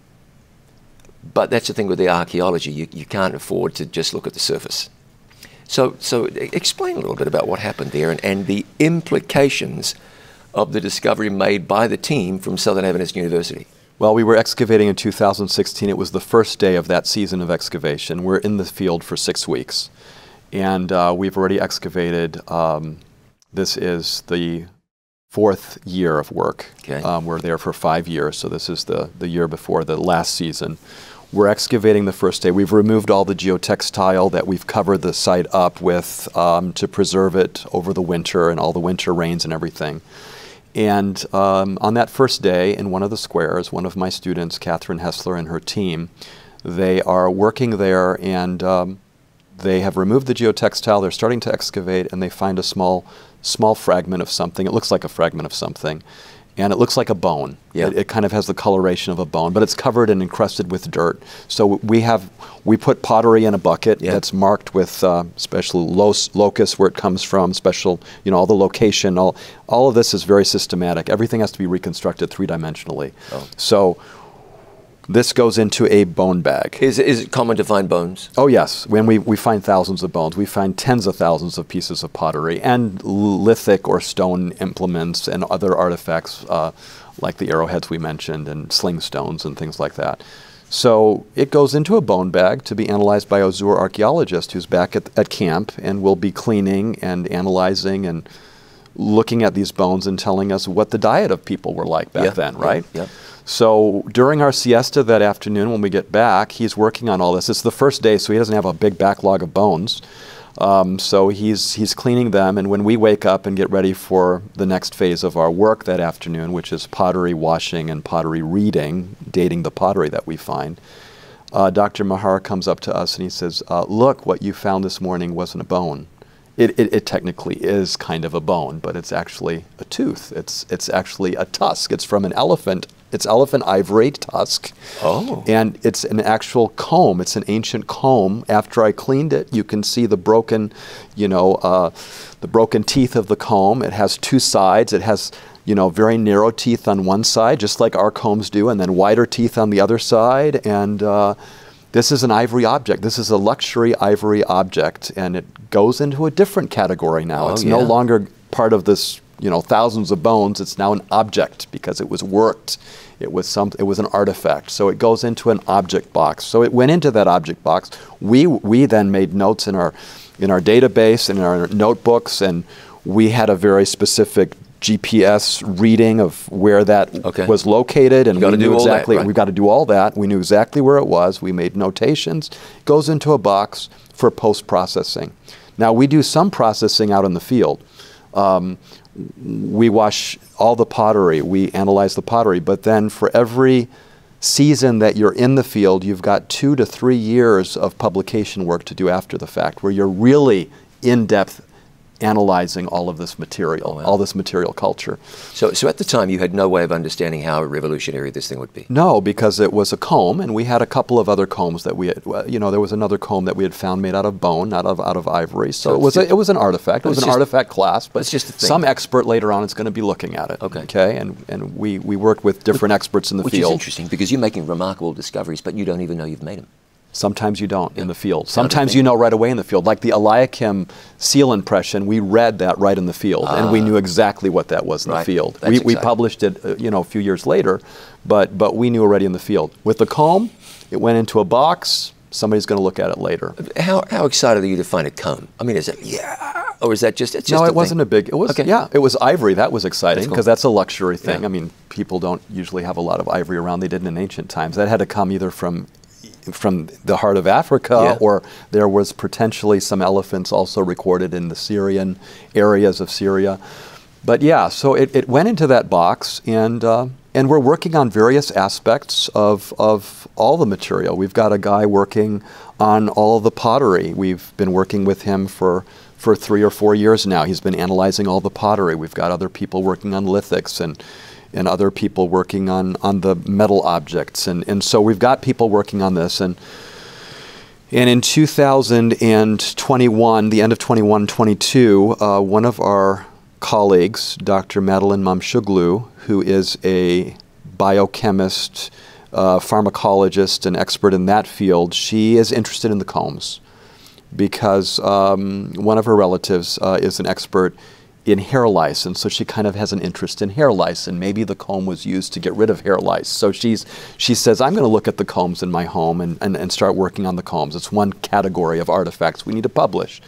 A: but that's the thing with the archaeology, you, you can't afford to just look at the surface. So, so explain a little bit about what happened there and, and the implications of the discovery made by the team from Southern Adventist University.
B: Well, we were excavating in two thousand sixteen. It was the first day of that season of excavation. We're in the field for six weeks. And uh, we've already excavated, um, this is the fourth year of work.
A: Okay.
B: Um, we're there for five years, so this is the, the year before the last season. We're excavating the first day. We've removed all the geotextile that we've covered the site up with um, to preserve it over the winter and all the winter rains and everything. And um, on that first day, in one of the squares, one of my students, Catherine Hasel and her team, they are working there and um, they have removed the geotextile. They're starting to excavate and they find a small small fragment of something. It looks like a fragment of something. And it looks like a bone.
A: Yeah.
B: It, it kind of has the coloration of a bone, but it's covered and encrusted with dirt. So we have, we put pottery in a bucket
A: yeah.
B: that's marked with uh, special lo locus where it comes from, special, you know, all the location, all, all of this is very systematic. Everything has to be reconstructed three-dimensionally.
A: Oh.
B: So this goes into a bone bag.
A: Is, is it common to find bones?
B: Oh yes, when we, we find thousands of bones. We find tens of thousands of pieces of pottery and lithic or stone implements and other artifacts uh, like the arrowheads we mentioned and sling stones and things like that. So it goes into a bone bag to be analyzed by a zoo archaeologist who's back at, at camp and will be cleaning and analyzing and looking at these bones and telling us what the diet of people were like back
A: yeah.
B: then, right?
A: Yeah. Yeah.
B: So during our siesta that afternoon when we get back, he's working on all this. It's the first day, so he doesn't have a big backlog of bones. Um, so he's, he's cleaning them, and when we wake up and get ready for the next phase of our work that afternoon, which is pottery washing and pottery reading, dating the pottery that we find, uh, Doctor Mahar comes up to us and he says, uh, look, what you found this morning wasn't a bone. It, it, it technically is kind of a bone, but it's actually a tooth. It's, it's actually a tusk. It's from an elephant. It's elephant ivory tusk.
A: Oh.
B: And it's an actual comb. It's an ancient comb. After I cleaned it, you can see the broken, you know, uh, the broken teeth of the comb. It has two sides. It has, you know, very narrow teeth on one side, just like our combs do, and then wider teeth on the other side. And uh, this is an ivory object. This is a luxury ivory object, and it goes into a different category now.
A: Oh,
B: it's
A: yeah.
B: no longer part of this, you know, thousands of bones. It's now an object because it was worked. It was some. It was an artifact. So it goes into an object box. So it went into that object box. We we then made notes in our in our database and in our notebooks, and we had a very specific G P S reading of where that
A: okay.
B: was located, and we knew exactly.
A: That, right?
B: We got to do all that. We knew exactly where it was. We made notations. It goes into a box for post processing. Now we do some processing out in the field. Um, we wash all the pottery, we analyze the pottery, but then for every season that you're in the field, you've got two to three years of publication work to do after the fact, where you're really in-depth analyzing all of this material,
A: oh, wow.
B: all this material culture.
A: So, so at the time you had no way of understanding how revolutionary this thing would be?
B: No, because it was a comb, and we had a couple of other combs that we had, you know, there was another comb that we had found made out of bone, not out of, out of ivory. So,
A: so
B: it, was a, it was an artifact. It was an
A: just,
B: artifact class, but
A: it's just a thing.
B: Some expert later on is going to be looking at it.
A: Okay.
B: Okay, and, and we, we worked with different
A: which,
B: experts in the
A: which
B: field.
A: Which is interesting, because you're making remarkable discoveries, but you don't even know you've made them.
B: Sometimes you don't in the field. Sometimes you know right away in the field. Like the Eliakim seal impression, we read that right in the field, uh, and we knew exactly what that was in right. the field. We, we published it, uh, you know, a few years later, but but we knew already in the field. With the comb, it went into a box. Somebody's going to look at it later.
A: How how excited are you to find a comb? I mean, is it yeah, or is that just it's just
B: no?
A: a
B: It wasn't
A: thing?
B: a big. It was
A: okay.
B: yeah. It was ivory. That was exciting because
A: that's,
B: that's
A: cool.
B: a luxury thing.
A: Yeah.
B: I mean, people don't usually have a lot of ivory around. They didn't in ancient times. That had to come either from from the heart of Africa,
A: yeah.
B: or there was potentially some elephants also recorded in the Syrian areas of Syria. But yeah, so it, it went into that box, and uh, and we're working on various aspects of of all the material. We've got a guy working on all of the pottery. We've been working with him for for three or four years now. He's been analyzing all the pottery. We've got other people working on lithics and and other people working on, on the metal objects. And, and so we've got people working on this. And and in two thousand twenty-one, the end of twenty-one, twenty-two, uh, one of our colleagues, Doctor Madeline Mamshuglu, who is a biochemist, uh, pharmacologist, and expert in that field, she is interested in the combs because um, one of her relatives uh, is an expert in hair lice, and so she kind of has an interest in hair lice, and maybe the comb was used to get rid of hair lice. So she's she says, I'm going to look at the combs in my home and, and, and start working on the combs. It's one category of artifacts we need to publish.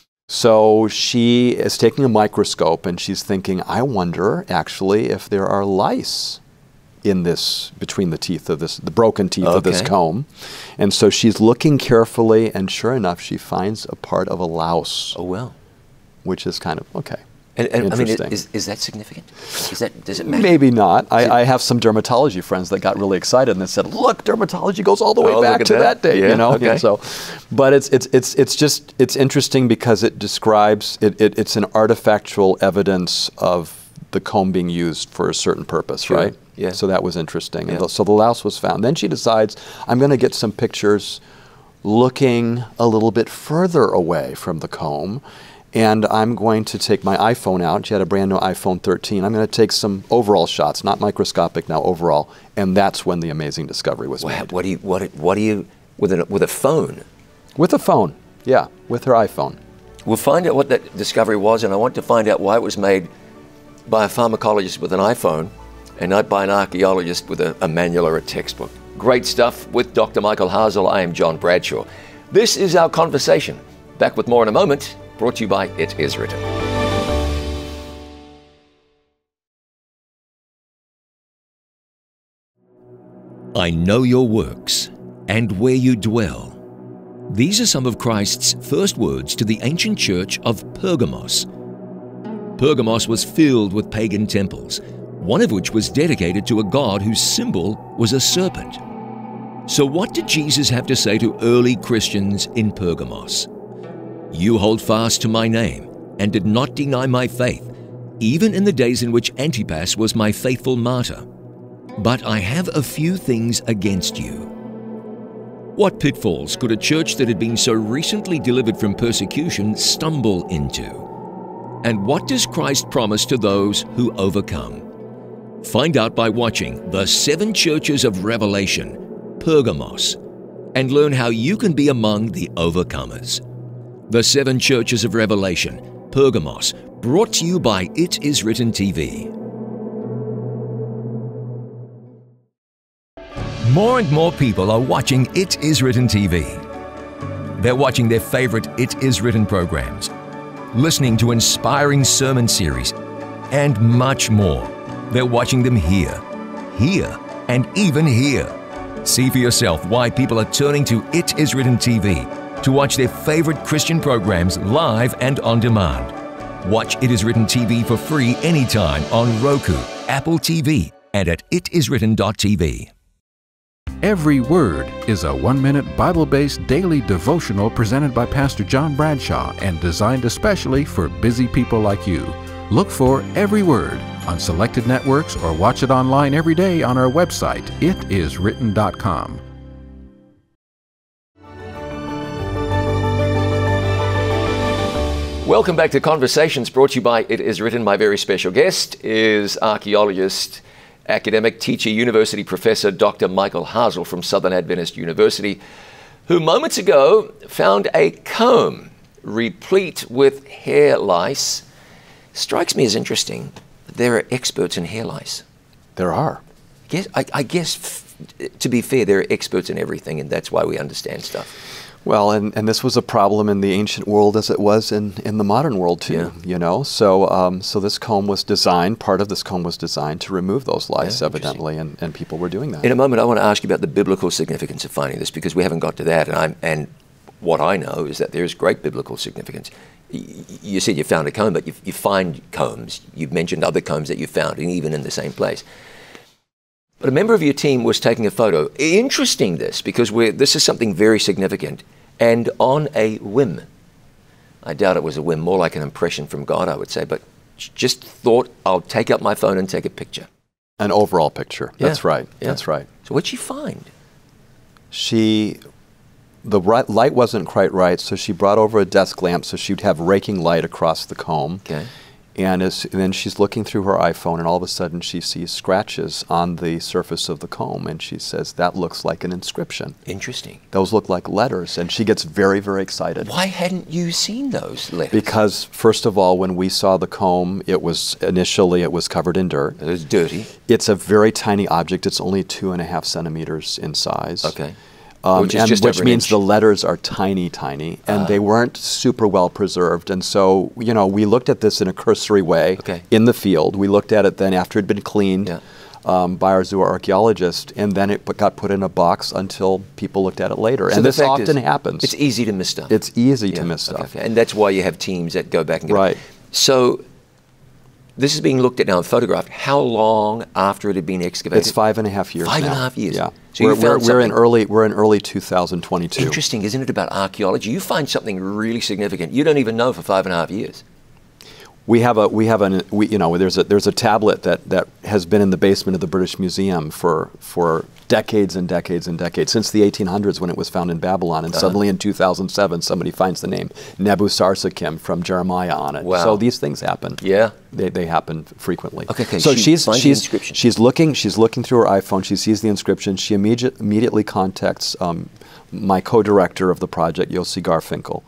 B: So she is taking a microscope and she's thinking, I wonder actually if there are lice in this, between the teeth of this, the broken teeth
A: okay.
B: of this comb. And so she's looking carefully, and sure enough, she finds a part of a louse.
A: Oh, well.
B: Which is kind of, okay.
A: And, and I mean, is, is that significant? Is that, does it matter?
B: Maybe not. I, I have some dermatology friends that got really excited and they said, "Look, dermatology goes all the way
A: oh,
B: back to that, that day."
A: Yeah,
B: you know.
A: Okay.
B: And so, but it's it's it's it's just it's interesting because it describes it, it. It's an artifactual evidence of the comb being used for a certain purpose,
A: sure.
B: right?
A: Yeah.
B: So that was interesting.
A: Yeah.
B: And the, so the louse was found. Then she decides, I'm going to get some pictures looking a little bit further away from the comb. And I'm going to take my iPhone out. She had a brand new iPhone thirteen. I'm going to take some overall shots, not microscopic now, overall. And that's when the amazing discovery was
A: wow.
B: made.
A: What do you, what, what do you, with a, with a phone?
B: With a phone, yeah, with her iPhone.
A: We'll find out what that discovery was, and I want to find out why it was made by a pharmacologist with an iPhone and not by an archaeologist with a, a manual or a textbook. Great stuff with Doctor Michael Hasel. I am John Bradshaw. This is our conversation. Back with more in a moment. Brought to you by It Is Written.
C: I know your works and where you dwell. These are some of Christ's first words to the ancient church of Pergamos. Pergamos was filled with pagan temples, one of which was dedicated to a god whose symbol was a serpent. So what did Jesus have to say to early Christians in Pergamos? You hold fast to my name and did not deny my faith, even in the days in which Antipas was my faithful martyr. But I have a few things against you. What pitfalls could a church that had been so recently delivered from persecution stumble into? And what does Christ promise to those who overcome? Find out by watching The Seven Churches of Revelation, Pergamos, and learn how you can be among the overcomers. The Seven Churches of Revelation, Pergamos, brought to you by It Is Written T V. More and more people are watching It Is Written T V. They're watching their favorite It Is Written programs, listening to inspiring sermon series, and much more. They're watching them here, here, and even here. See for yourself why people are turning to It Is Written T V to watch their favorite Christian programs live and on demand. Watch It Is Written T V for free anytime on Roku, Apple T V, and at it is written dot t v.
D: Every Word is a one-minute Bible-based daily devotional presented by Pastor John Bradshaw and designed especially for busy people like you. Look for Every Word on selected networks or watch it online every day on our website, it is written dot com.
A: Welcome back to Conversations, brought to you by It Is Written. My very special guest is archaeologist, academic, teacher, university professor, Doctor Michael Hasel from Southern Adventist University, who moments ago found a comb replete with hair lice. Strikes me as interesting. There are experts in hair lice.
B: There are.
A: Guess, I, I guess, f to be fair, there are experts in everything, and that's why we understand stuff.
B: Well, and, and this was a problem in the ancient world as it was in, in the modern world too, yeah. you know. So um, so this comb was designed, part of this comb was designed to remove those lice, yeah, evidently, and, and people were doing that.
A: In a moment, I want to ask you about the biblical significance of finding this, because we haven't got to that, and, I'm, and what I know is that there's great biblical significance. Y you said you found a comb, but you, you find combs. You've mentioned other combs that you found, and even in the same place. But a member of your team was taking a photo. Interesting this, because we're, this is something very significant. And on a whim, I doubt it was a whim, more like an impression from God, I would say, but just thought, I'll take out my phone and take a picture.
B: An overall picture. Yeah. That's right.
A: Yeah.
B: That's right.
A: So what'd she find?
B: She, the right, light wasn't quite right, so she brought over a desk lamp so she'd have raking light across the comb.
A: Okay.
B: And, as, and then she's looking through her iPhone, and all of a sudden she sees scratches on the surface of the comb, and she says, that looks like an inscription.
A: Interesting.
B: Those look like letters, and she gets very, very excited.
A: Why hadn't you seen those letters?
B: Because, first of all, when we saw the comb, it was, initially it was covered in dirt.
A: It was dirty.
B: It's a very tiny object. It's only two and a half centimeters in size.
A: Okay.
B: Um,
A: which is
B: and
A: just
B: which
A: over an
B: means
A: inch.
B: the letters are tiny, tiny, and
A: Ah.
B: they weren't super well preserved. And so, you know, we looked at this in a cursory way
A: Okay.
B: in the field. We looked at it then after it had been cleaned
A: Yeah.
B: um, by our zooarchaeologist, and then it got put in a box until people looked at it later.
A: So
B: and
A: the
B: this
A: fact
B: often
A: is,
B: happens.
A: It's easy to miss stuff.
B: It's easy
A: Yeah,
B: to miss
A: okay,
B: stuff.
A: okay. And that's why you have teams that go back and get
B: Right.
A: it. So this is being looked at now and photographed. How long after it had been excavated?
B: It's five and a half years
A: Five
B: now.
A: and a half years.
B: Yeah.
A: So
B: we're,
A: you found
B: we're, we're in
A: something-
B: early we're in early two thousand twenty-two.
A: Interesting, isn't it, about archaeology? You find something really significant. You don't even know for five and a half years.
B: We have a we have an we you know there's a there's a tablet that that has been in the basement of the British Museum for for decades and decades and decades, since the eighteen hundreds when it was found in Babylon, and
A: Uh-huh.
B: suddenly in two thousand seven somebody finds the name Nebuchadnezzar from Jeremiah on it.
A: Wow.
B: So these things happen.
A: Yeah.
B: They, they happen frequently.
A: Okay, okay,
B: So
A: she
B: she's
A: finds the
B: she's
A: inscription.
B: she's looking she's looking through her iPhone. She sees the inscription. She immediate, immediately contacts um, my co-director of the project, Yossi Garfinkel.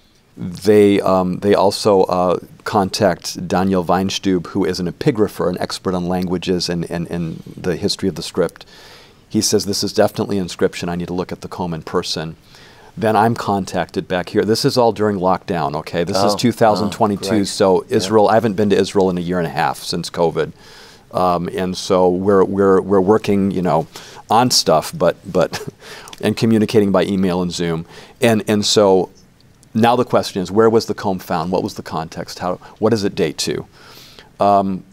B: They um, they also uh, contact Daniel Weinstub, who is an epigrapher, an expert on languages and, and, and the history of the script. He says, this is definitely an inscription. I need to look at the comb in person. Then I'm contacted back here. This is all during lockdown, okay? This
A: Oh,
B: is two thousand twenty-two,
A: oh, great.
B: so Israel, I haven't been to Israel in a year and a half since COVID. Um, and so we're, we're, we're working, you know, on stuff, but, but and communicating by email and Zoom. And, and so now the question is, where was the comb found? What was the context? How, what does it date to? Um,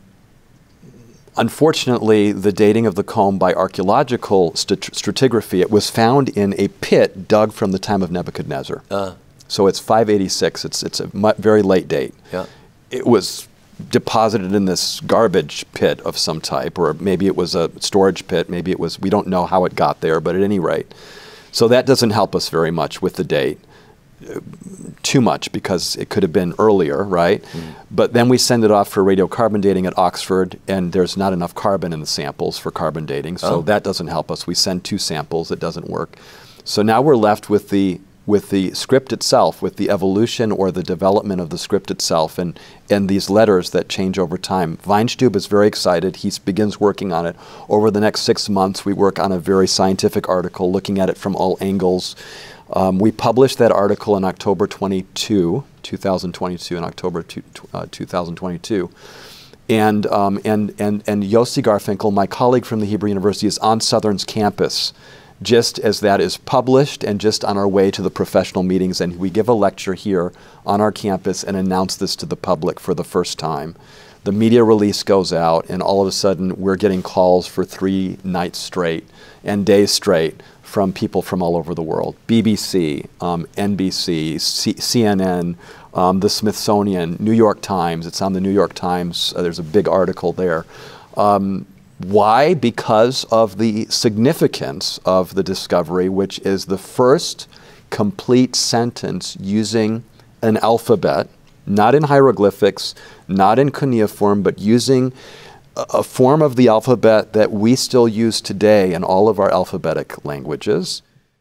B: unfortunately, the dating of the comb by archaeological strat stratigraphy, it was found in a pit dug from the time of Nebuchadnezzar.
A: Uh,
B: So it's five eighty-six. It's, it's a mu very late date.
A: yeah.
B: It was deposited in this garbage pit of some type, or maybe it was a storage pit, maybe it was, we don't know how it got there, but at any rate. So that doesn't help us very much with the date, uh, too much, because it could have been earlier, right? Mm. But then we send it off for radiocarbon dating at Oxford, and there's not enough carbon in the samples for carbon dating, so
A: Oh.
B: that doesn't help us. We send two samples, it doesn't work. So now we're left with the with the script itself, with the evolution or the development of the script itself, and, and these letters that change over time. Weinstub is very excited. He begins working on it. Over the next six months, we work on a very scientific article, looking at it from all angles. Um, we published that article in October twenty-two, two thousand twenty-two, in October two, uh, two thousand twenty-two. And, um, and, and, and Yossi Garfinkel, my colleague from the Hebrew University, is on Southern's campus just as that is published and just on our way to the professional meetings. And we give a lecture here on our campus and announce this to the public for the first time. The media release goes out, and all of a sudden we're getting calls for three nights straight and days straight from people from all over the world. B B C, um, N B C, C CNN, um, the Smithsonian, New York Times. It's on the New York Times. Uh, there's a big article there. Um, Why? Because of the significance of the discovery, which is the first complete sentence using an alphabet, not in hieroglyphics, not in cuneiform, but using a, a form of the alphabet that we still use today in all of our alphabetic languages.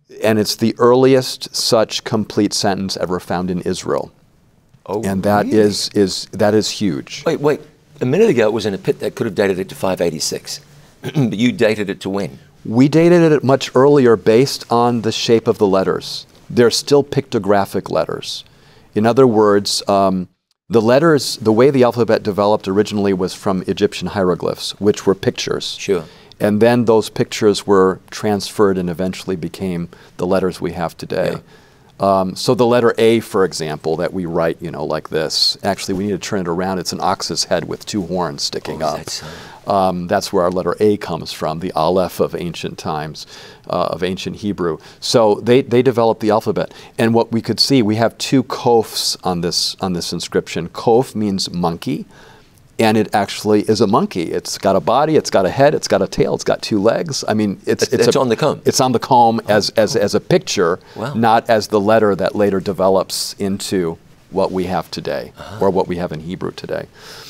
B: And it's the earliest such complete sentence ever found in Israel.
A: Oh,
B: and that
A: really?
B: is is that is huge.
A: Wait, wait. A minute ago it was in a pit that could have dated it to five eighty-six. But you dated it to when?
B: We dated it much earlier based on the shape of the letters. They're still pictographic letters. In other words, um, the letters, the way the alphabet developed originally was from Egyptian hieroglyphs, which were pictures.
A: Sure.
B: And then those pictures were transferred and eventually became the letters we have today.
A: Yeah.
B: Um, so the letter A, for example, that we write, you know, like this, actually we need to turn it around. It's an ox's head with two horns sticking
A: oh,
B: up.
A: That's, uh...
B: um, that's where our letter A comes from, the Aleph of ancient times, uh, of ancient Hebrew. So they, they developed the alphabet. And what we could see, we have two kophs on this, on this inscription. Koph means monkey. And it actually is a monkey. It's got a body, it's got a head, it's got a tail, it's got two legs. I mean, it's
A: it's,
B: it's,
A: it's
B: a,
A: on the comb.
B: It's on the comb oh, as as, oh. as a picture,
A: wow.
B: not as the letter that later develops into what we have today, uh-huh. or what we have in Hebrew today.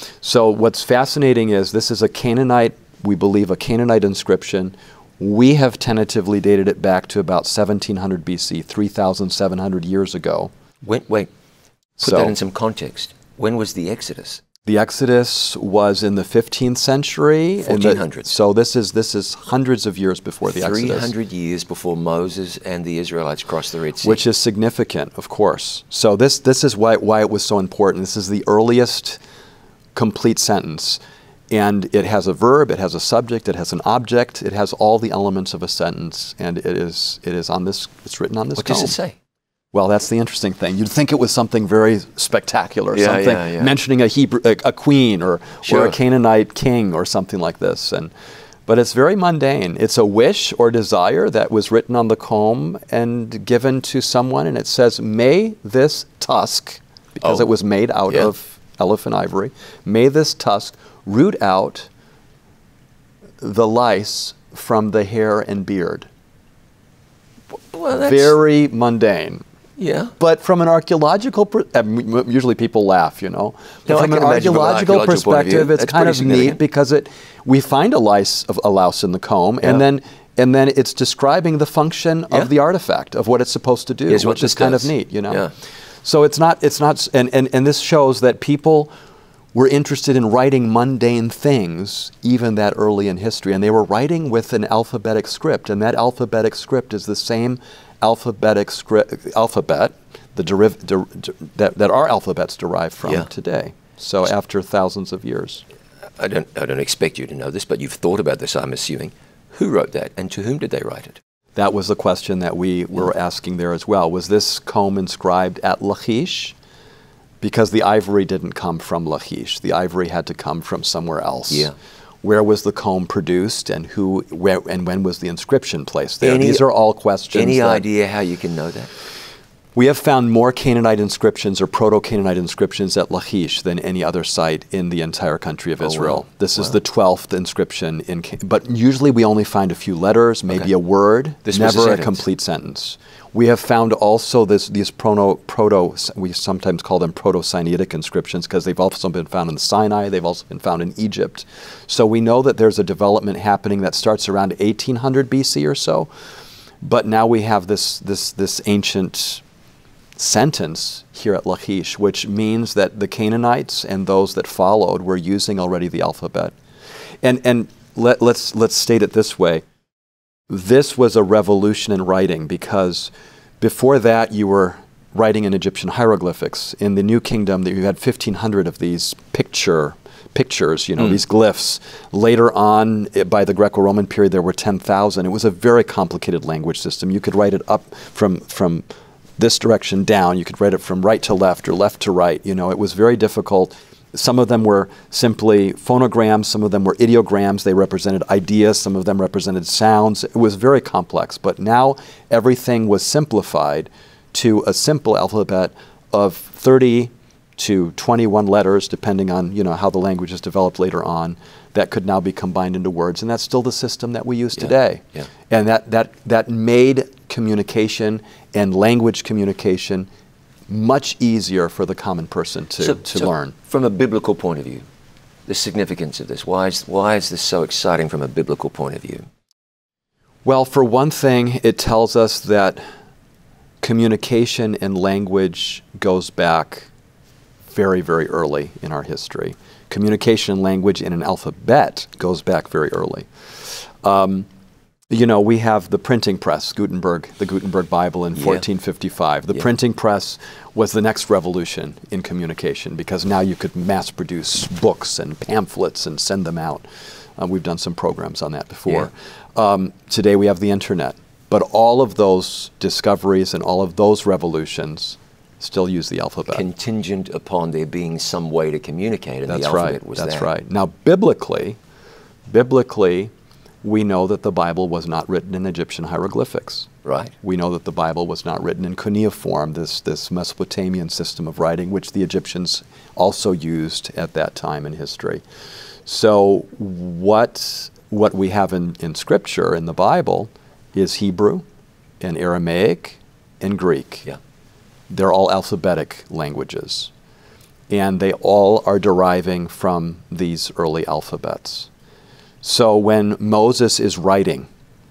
B: So what's fascinating is this is a Canaanite, we believe, a Canaanite inscription. We have tentatively dated it back to about seventeen hundred B C, three thousand seven hundred years ago.
A: Wait, wait. Put
B: so,
A: that in some context. When was the Exodus?
B: The Exodus was in the fifteenth century.
A: fourteen hundreds.
B: So this is this is hundreds of years before the Exodus.
A: three hundred years before Moses and the Israelites crossed the Red Sea.
B: Which is significant, of course. So this this is why why it was so important. This is the earliest complete sentence. And it has a verb, it has a subject, it has an object, it has all the elements of a sentence, and it is it is on this it's written on this
A: What
B: comb.
A: does it say?
B: Well, that's the interesting thing. You'd think it was something very spectacular,
A: yeah,
B: something
A: yeah, yeah.
B: mentioning a Hebrew, a, a queen, or
A: sure.
B: or a Canaanite king, or something like this. And but it's very mundane. It's a wish or desire that was written on the comb and given to someone, and it says, "May this tusk," because
A: oh.
B: it was made out
A: yeah.
B: of elephant ivory. May this tusk root out the lice from the hair and beard.
A: Well, that's
B: very mundane.
A: Yeah.
B: But from an archaeological, per uh, usually people laugh, you know. But
A: No,
B: from
A: I
B: an
A: can imagine from an
B: archaeological
A: archaeological point of
B: perspective,
A: view,
B: it's
A: that's
B: kind
A: pretty
B: of
A: significant.
B: neat because it we find a lice of a louse in the comb,
A: Yeah.
B: and then and then it's describing the function
A: Yeah.
B: of the artifact, of what it's supposed to do,
A: Here's what
B: which is
A: this
B: kind
A: does.
B: of neat, you know.
A: Yeah.
B: So it's not it's not and, and and this shows that people were interested in writing mundane things even that early in history, and they were writing with an alphabetic script, and that alphabetic script is the same alphabetic script alphabet the deriv der der that, that our alphabets derive from
A: Yeah.
B: today. So after thousands of years.
A: I don't, I don't expect you to know this, but you've thought about this, I'm assuming. Who wrote that, and to whom did they write it?
B: That was the question that we were asking there as well. Was this comb inscribed at Lachish? Because the ivory didn't come from Lachish. The ivory had to come from somewhere else.
A: Yeah.
B: Where was the comb produced, and who, where, and when was the inscription placed there?
A: Any-
B: These are all questions.
A: Any
B: that
A: idea how you can know that?
B: We have found more Canaanite inscriptions or Proto-Canaanite inscriptions at Lachish than any other site in the entire country of
A: Oh,
B: Israel.
A: wow.
B: This
A: Wow.
B: is the twelfth inscription in, Ca- but usually we only find a few letters, maybe
A: Okay.
B: a word,
A: This was a
B: never a
A: sentence.
B: complete sentence. We have found also this, these proto, proto, we sometimes call them Proto-Sinaitic inscriptions because they've also been found in the Sinai, they've also been found in Egypt. So we know that there's a development happening that starts around eighteen hundred B C or so, but now we have this, this, this ancient sentence here at Lachish, which means that the Canaanites and those that followed were using already the alphabet. And, and let, let's, let's state it this way. This was a revolution in writing because before that you were writing in Egyptian hieroglyphics. In the New Kingdom, you had fifteen hundred of these picture pictures, you know,
A: Mm.
B: these glyphs. Later on, eh, by the Greco-Roman period, there were ten thousand. It was a very complicated language system. You could write it up from, from this direction down. You could write it from right to left or left to right. You know, it was very difficult. Some of them were simply phonograms, some of them were ideograms. They represented ideas, some of them represented sounds. It was very complex, but now everything was simplified to a simple alphabet of thirty to twenty-one letters, depending on, you know, how the language is developed later on, that could now be combined into words. And that's still the system that we use
A: Yeah,
B: today.
A: yeah.
B: And that, that, that made communication and language communication much easier for the common person to,
A: So-
B: to
A: so
B: learn.
A: From a biblical point of view, the significance of this, why is, why is this so exciting from a biblical point of view?
B: Well, for one thing, it tells us that communication and language goes back very, very early in our history. Communication and language in an alphabet goes back very early. Um, you know, we have the printing press, Gutenberg, the Gutenberg Bible in
A: Yeah.
B: fourteen fifty-five. The
A: Yeah.
B: printing press was the next revolution in communication because now you could mass produce books and pamphlets and send them out. Uh, we've done some programs on that before. Um, today we have the internet. But all of those discoveries and all of those revolutions still use the alphabet.
A: Contingent upon there being some way to communicate, and
B: That's
A: the alphabet
B: right.
A: was
B: That's
A: that.
B: right. Now, biblically, biblically, we know that the Bible was not written in Egyptian hieroglyphics.
A: Right.
B: We know that the Bible was not written in cuneiform, this, this Mesopotamian system of writing, which the Egyptians also used at that time in history. So what, what we have in, in Scripture, in the Bible, is Hebrew and Aramaic and Greek.
A: Yeah.
B: They're all alphabetic languages. And they all are deriving from these early alphabets. So when Moses is writing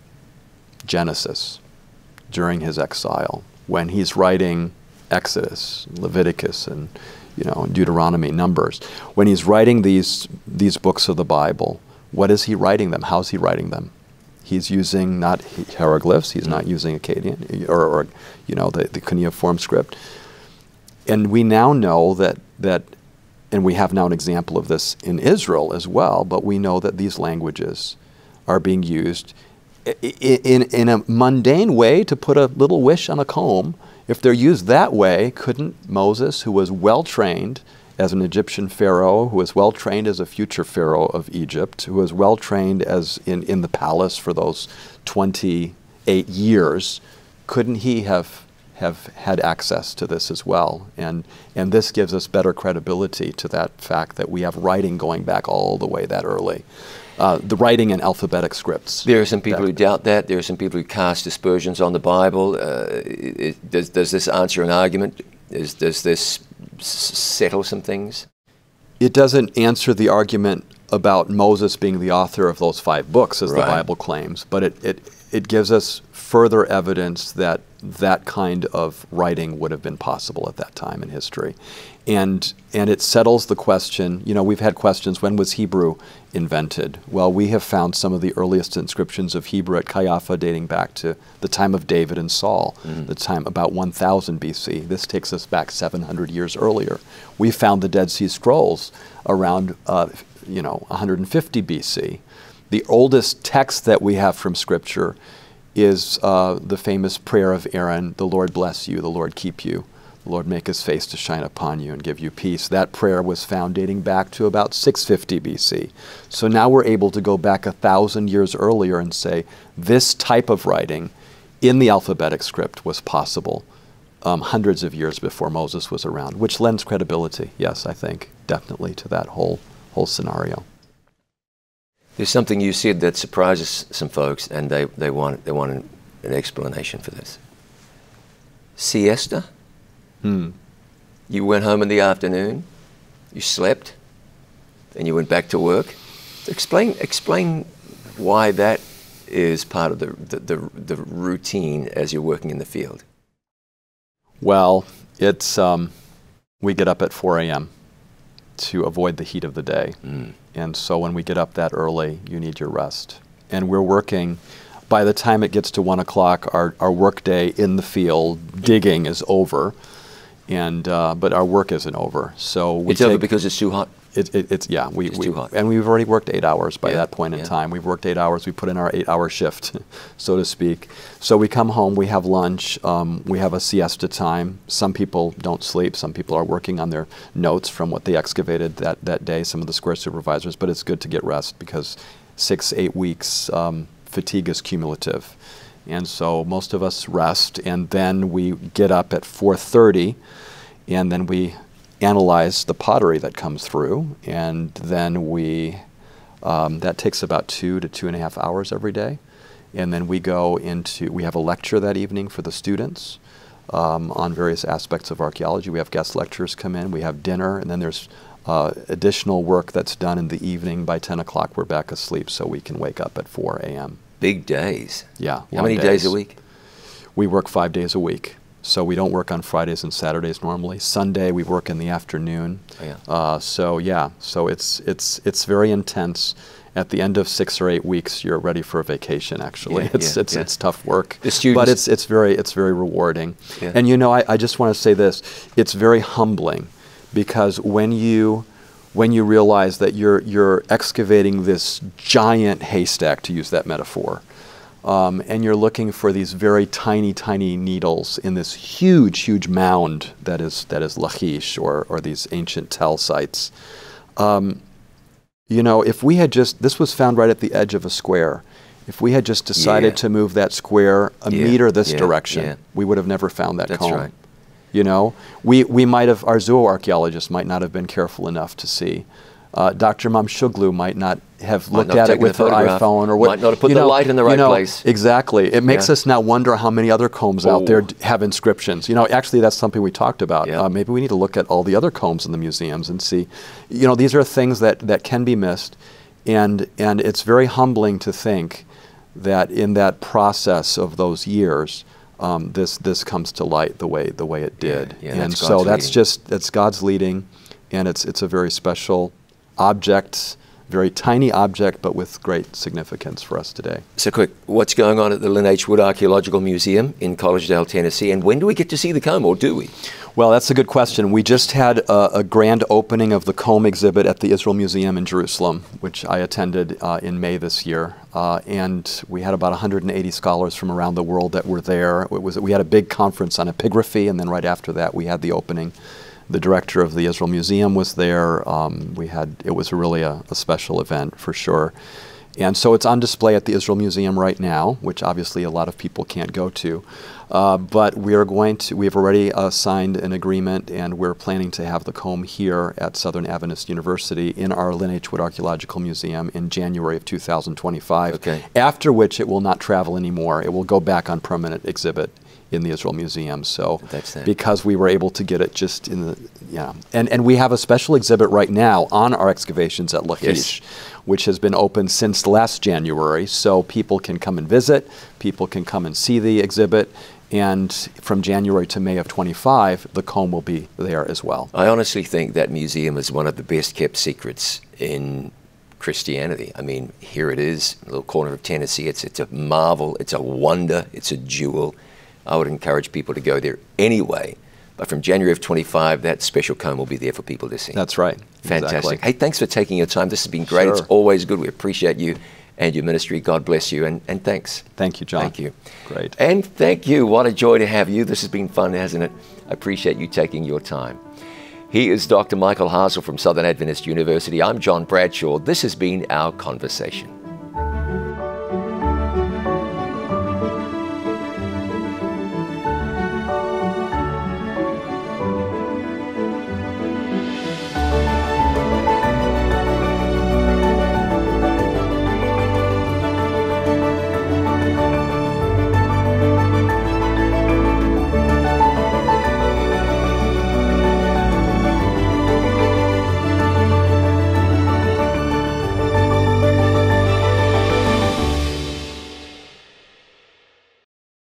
B: Genesis during his exile, when he's writing Exodus, Leviticus, and you know, Deuteronomy, Numbers, when he's writing these, these books of the Bible, what is he writing them? How's he writing them? He's using not hieroglyphs, he's not using Akkadian, or, or you know, the, the cuneiform script. And we now know that, that, and we have now an example of this in Israel as well, but we know that these languages are being used i- in, in a mundane way to put a little wish on a comb. If they're used that way, couldn't Moses, who was well-trained as an Egyptian pharaoh, who was well-trained as a future pharaoh of Egypt, who was well-trained as in, in the palace for those twenty-eight years, couldn't he have have had access to this as well? And, and this gives us better credibility to that fact that we have writing going back all the way that early. Uh, the writing in alphabetic scripts.
A: There are some people
B: that,
A: who doubt that. There are some people who cast aspersions on the Bible. Uh, it, does, does this answer an argument? Is, does this s- settle some things?
B: It doesn't answer the argument about Moses being the author of those five books, as
A: Right.
B: the Bible claims, but it, it, it gives us further evidence that that kind of writing would have been possible at that time in history. And, and it settles the question, you know, we've had questions, when was Hebrew invented? Well, we have found some of the earliest inscriptions of Hebrew at Caiapha dating back to the time of David and Saul, mm-hmm. the time about one thousand B C. This takes us back seven hundred years earlier. We found the Dead Sea Scrolls around, uh, you know, one hundred fifty B C. The oldest text that we have from Scripture is uh, the famous prayer of Aaron, the Lord bless you, the Lord keep you, the Lord make his face to shine upon you and give you peace. That prayer was found dating back to about six fifty B C. So now we're able to go back a thousand years earlier and say this type of writing in the alphabetic script was possible um, hundreds of years before Moses was around, which lends credibility, yes, I think, definitely to that whole, whole scenario.
A: There's something you said that surprises some folks, and they, they want, they want an, an explanation for this. Siesta?
B: Hmm.
A: You went home in the afternoon, you slept, then you went back to work. Explain, explain why that is part of the, the, the, the routine as you're working in the field.
B: Well, it's, um, we get up at four A M to avoid the heat of the day. Mm. And so when we get up that early, you need your rest. And we're working, by the time it gets to one o'clock, our, our work day in the field, digging, is over. And, uh, but our work isn't over. So we
A: It's over
B: take,
A: because it's too hot?
B: It, it, it's, yeah. We,
A: it's
B: we,
A: too hot.
B: And we've already worked eight hours by
A: yeah.
B: that point in
A: yeah.
B: time. We've worked eight hours. We put in our eight-hour shift, so to speak. So we come home, we have lunch, um, we have a siesta time. Some people don't sleep. Some people are working on their notes from what they excavated that, that day, some of the square supervisors. But it's good to get rest because six, eight weeks, um, fatigue is cumulative. And so most of us rest, and then we get up at four thirty, and then we analyze the pottery that comes through, and then we, um, that takes about two to two and a half hours every day. And then we go into, we have a lecture that evening for the students um, on various aspects of archaeology. We have guest lecturers come in, we have dinner, and then there's uh, additional work that's done in the evening. By ten o'clock we're back asleep so we can wake up at four A M
A: big days.
B: Yeah.
A: How many days. days a week?
B: We work five days a week. So we don't work on Fridays and Saturdays normally. Sunday we work in the afternoon.
A: Oh, yeah.
B: Uh, so yeah, so it's it's it's very intense. At the end of six or eight weeks, you're ready for a vacation. Actually,
A: Yeah,
B: it's
A: yeah,
B: it's
A: yeah.
B: it's tough work,
A: The students-
B: but it's it's very it's very rewarding.
A: Yeah.
B: And you know, I, I just want to say this: it's very humbling, because when you when you realize that you're you're excavating this giant haystack, to use that metaphor. Um, and you're looking for these very tiny, tiny needles in this huge, huge mound that is that is Lachish, or or these ancient Tel sites. Um, you know, if we had just, this was found right at the edge of a square. If we had just decided
A: Yeah.
B: to move that square a
A: Yeah,
B: meter this
A: yeah,
B: direction,
A: yeah.
B: we would have never found that
A: That's
B: comb.
A: right.
B: You know, we we might have, our zooarchaeologists might not have been careful enough to see. Uh, Doctor Mamshuglu might not have
A: Might
B: looked
A: not have
B: at it
A: taken
B: with
A: the
B: her
A: photograph.
B: iPhone, or what.
A: Might not have put
B: you
A: the
B: know,
A: light in the
B: you
A: right
B: know,
A: place.
B: Exactly. It makes
A: Yeah.
B: us now wonder how many other combs out there
A: Oh.
B: d- have inscriptions. You know, actually, that's something we talked about.
A: Yeah.
B: Uh, maybe we need to look at all the other combs in the museums and see. You know, these are things that that can be missed, and and it's very humbling to think that in that process of those years, um, this this comes to light the way the way it did.
A: Yeah, yeah,
B: and
A: that's
B: so
A: God's
B: that's
A: leading.
B: just that's God's leading, and it's it's a very special object, very tiny object, but with great significance for us today.
A: So quick, what's going on at the Lynn H. Wood Archaeological Museum in Collegedale, Tennessee, and when do we get to see the comb, or do we?
B: Well, that's a good question. We just had a, a grand opening of the comb exhibit at the Israel Museum in Jerusalem, which I attended uh, in May this year. Uh, and we had about one hundred eighty scholars from around the world that were there. It was, we had a big conference on epigraphy, and then right after that we had the opening. The director of the Israel Museum was there. Um, we had, it was really a, a special event for sure. And so it's on display at the Israel Museum right now, which obviously a lot of people can't go to. Uh, but we are going to, we have already uh, signed an agreement, and we're planning to have the comb here at Southern Adventist University in our Lynn H. Wood Archaeological Museum in January of two thousand twenty-five.
A: Okay.
B: After which it will not travel anymore. It will go back on permanent exhibit in the Israel Museum. So
A: That's that.
B: because we were able to get it just in the, yeah. And, and we have a special exhibit right now on our excavations at Lachish,
A: Yes.
B: which has been open since last January. So people can come and visit, people can come and see the exhibit, and from January to May of twenty-five, the comb will be there as well.
A: I honestly think that museum is one of the best kept secrets in Christianity. I mean, here it is, a little corner of Tennessee. It's, it's a marvel, it's a wonder, it's a jewel. I would encourage people to go there anyway. But from January of twenty-five, that special comb will be there for people to see.
B: That's right.
A: Fantastic.
B: Exactly.
A: Hey, thanks for taking your time. This has been great.
B: Sure.
A: It's always good. We appreciate you and your ministry. God bless you, and, and thanks.
B: Thank you, John.
A: Thank you.
B: Great.
A: And thank you. What a joy to have you. This has been fun, hasn't it? I appreciate you taking your time. He is Doctor Michael Hasel from Southern Adventist University. I'm John Bradshaw. This has been Our Conversation.